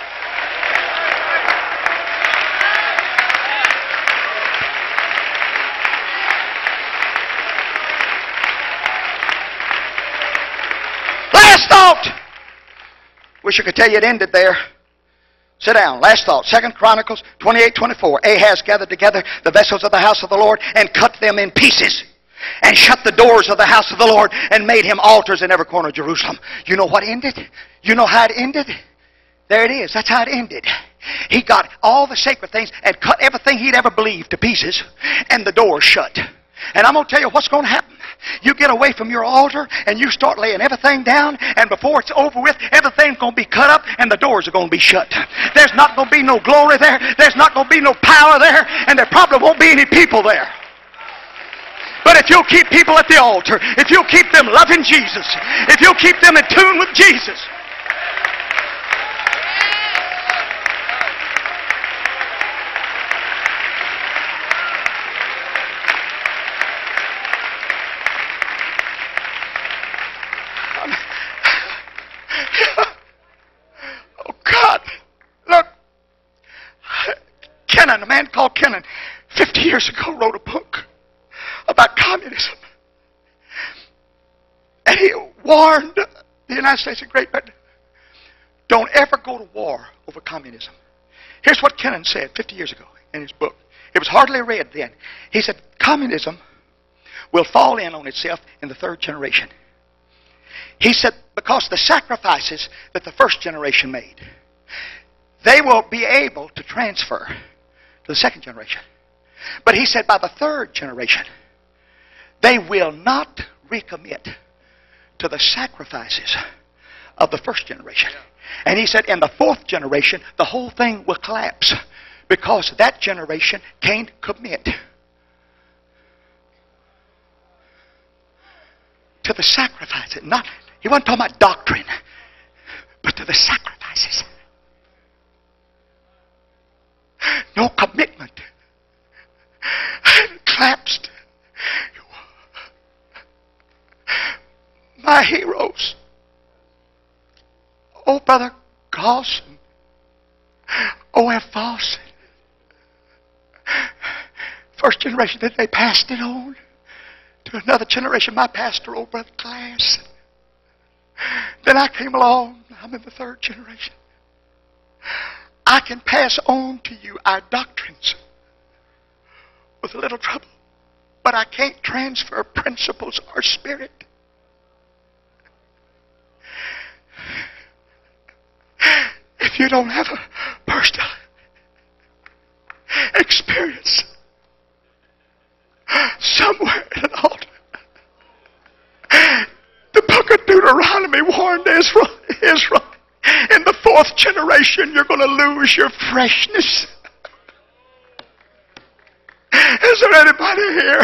Last thought. Wish I could tell you it ended there. Sit down. Last thought. 2 Chronicles 28:24. Ahaz gathered together the vessels of the house of the Lord and cut them in pieces, and shut the doors of the house of the Lord, and made him altars in every corner of Jerusalem. You know what ended? You know how it ended? There it is. That's how it ended. He got all the sacred things and cut everything he'd ever believed to pieces, and the doors shut. And I'm going to tell you what's going to happen. You get away from your altar and you start laying everything down, and before it's over with, everything's going to be cut up and the doors are going to be shut. There's not going to be no glory there. There's not going to be no power there, and there probably won't be any people there. But if you'll keep people at the altar, if you'll keep them loving Jesus, if you'll keep them in tune with Jesus, a man called Kennan, 50 years ago, wrote a book about communism. And he warned the United States and Great Britain, don't ever go to war over communism. Here's what Kennan said 50 years ago in his book. It was hardly read then. He said, communism will fall in on itself in the third generation. He said, because the sacrifices that the first generation made, they will be able to transfer to the second generation. But he said by the third generation, they will not recommit to the sacrifices of the first generation. And he said in the fourth generation, the whole thing will collapse because that generation can't commit to the sacrifices. He wasn't talking about doctrine, but to the sacrifices. No commitment. Collapsed. My heroes. Oh, Brother Carlson. O.F. Fawcett. First generation, then they passed it on to another generation. My pastor, old Brother Glass. Then I came along. I'm in the third generation. I can pass on to you our doctrines with a little trouble, but I can't transfer principles or spirit. If you don't have a personal experience somewhere at an altar, the book of Deuteronomy warned Israel, in the fourth generation, you're going to lose your freshness. Is there anybody here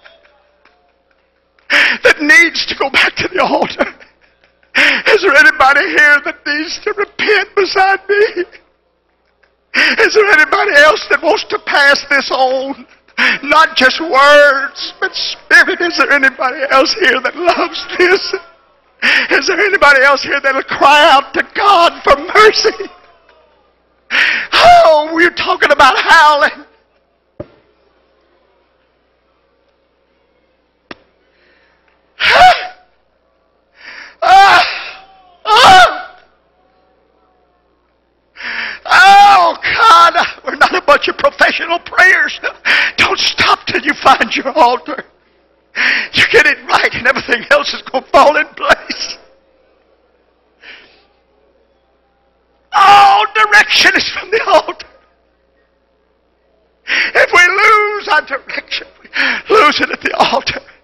that needs to go back to the altar? Is there anybody here that needs to repent beside me? Is there anybody else that wants to pass this on? Not just words, but spirit. Is there anybody else here that loves this? Is there anybody else here that will cry out to God for mercy? Oh, we're talking about howling. professional prayers. Don't stop till you find your altar. You get it right and everything else is going to fall in place. All direction is from the altar. If we lose our direction, we lose it at the altar.